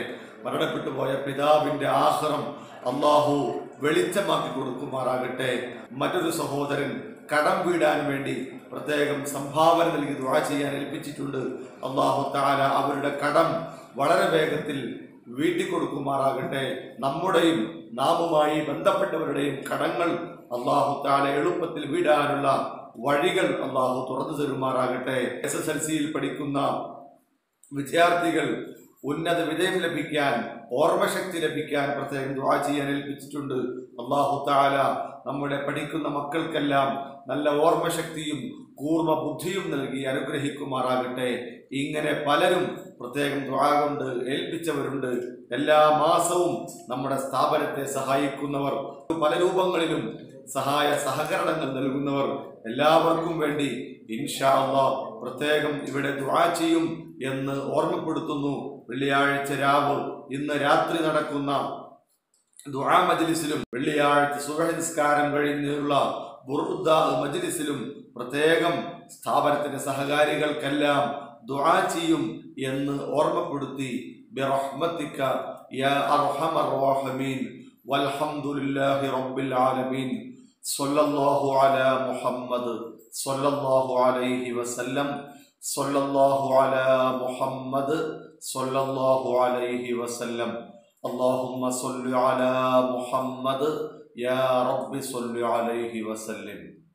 മരണപ്പെട്ടു പോയ പിതാവിന്റെ ആഖിറം അള്ളാഹു വെളിച്ചമാക്കി കൊടുക്കുമാറാകട്ടെ. മറ്റൊരു സഹോദരൻ കടം വീടാൻ വേണ്ടി പ്രത്യേകം സംഭാവന നൽകി ദുആ ചെയ്യാൻ ഏൽപ്പിച്ചിട്ടുണ്ട്. അല്ലാഹു തആല അവരുടെ കടം വളരെ വേഗത്തിൽ വീട്ടിക്കൊടുക്കുമാറാകട്ടെ. നമ്മുടെയും നാമുമായി ബന്ധപ്പെട്ടവരുടെയും കടങ്ങൾ അല്ലാഹു തആല എളുപ്പത്തിൽ വീടാനുള്ള വഴികൾ അല്ലാഹു തുറന്നു തരുമാറാകട്ടെ. എസ് എസ് എൽ സിയിൽ പഠിക്കുന്ന വിദ്യാർത്ഥികൾ ഉന്നത വിജയം ലഭിക്കാൻ, ഓർമ്മശക്തി ലഭിക്കാൻ പ്രത്യേകം ദുആ ചെയ്യാൻ ഏൽപ്പിച്ചിട്ടുണ്ട്. അല്ലാഹു തആല നമ്മുടെ പഠിക്കുന്ന മക്കൾക്കെല്ലാം നല്ല ഓർമ്മശക്തിയും കൂർമ്മ ബുദ്ധിയും നൽകി അനുഗ്രഹിക്കുമാറാകട്ടെ. ഇങ്ങനെ പലരും പ്രത്യേകം ദുആ കൊണ്ട് ഏൽപ്പിച്ചവരുണ്ട്. എല്ലാ മാസവും നമ്മുടെ സ്ഥാപനത്തെ സഹായിക്കുന്നവർ, പല രൂപങ്ങളിലും സഹായ സഹകരണങ്ങൾ നൽകുന്നവർ, എല്ലാവർക്കും വേണ്ടി ഇൻഷാ അല്ലാഹ് പ്രത്യേകം ഇവിടെ ദുആ ചെയ്യും എന്ന് ഓർമ്മപ്പെടുത്തുന്നു. വെള്ളിയാഴ്ച രാവ് ഇന്ന് രാത്രി നടക്കുന്ന ദുആ മജ്ലിസിലും വെള്ളിയാഴ്ച സുബ്ഹ് നിസ്കാരം കഴിഞ്ഞുള്ള ബുർദ മജ്ലിസിലും പ്രത്യേകം സ്ഥാപനത്തിന്റെ സഹകാരികൾക്കെല്ലാം ദുആ ചെയ്യും എന്ന് ഓർമ്മപ്പെടുത്തി ബിറഹ്മതിക യാ അർഹമർ റഹീമീൻ വൽഹംദുലില്ലാഹി റബ്ബിൽ ആലമീൻ സ്വല്ലല്ലാഹു അലാ മുഹമ്മദ് സ്വല്ലല്ലാഹു അലൈഹി വസല്ലം സ്വല്ലല്ലാഹു അലാ മുഹമ്മദ് സ്വല്ലല്ലാഹു അലൈഹി വസല്ലം اللهم صل على محمد يا رب صل عليه وسلم.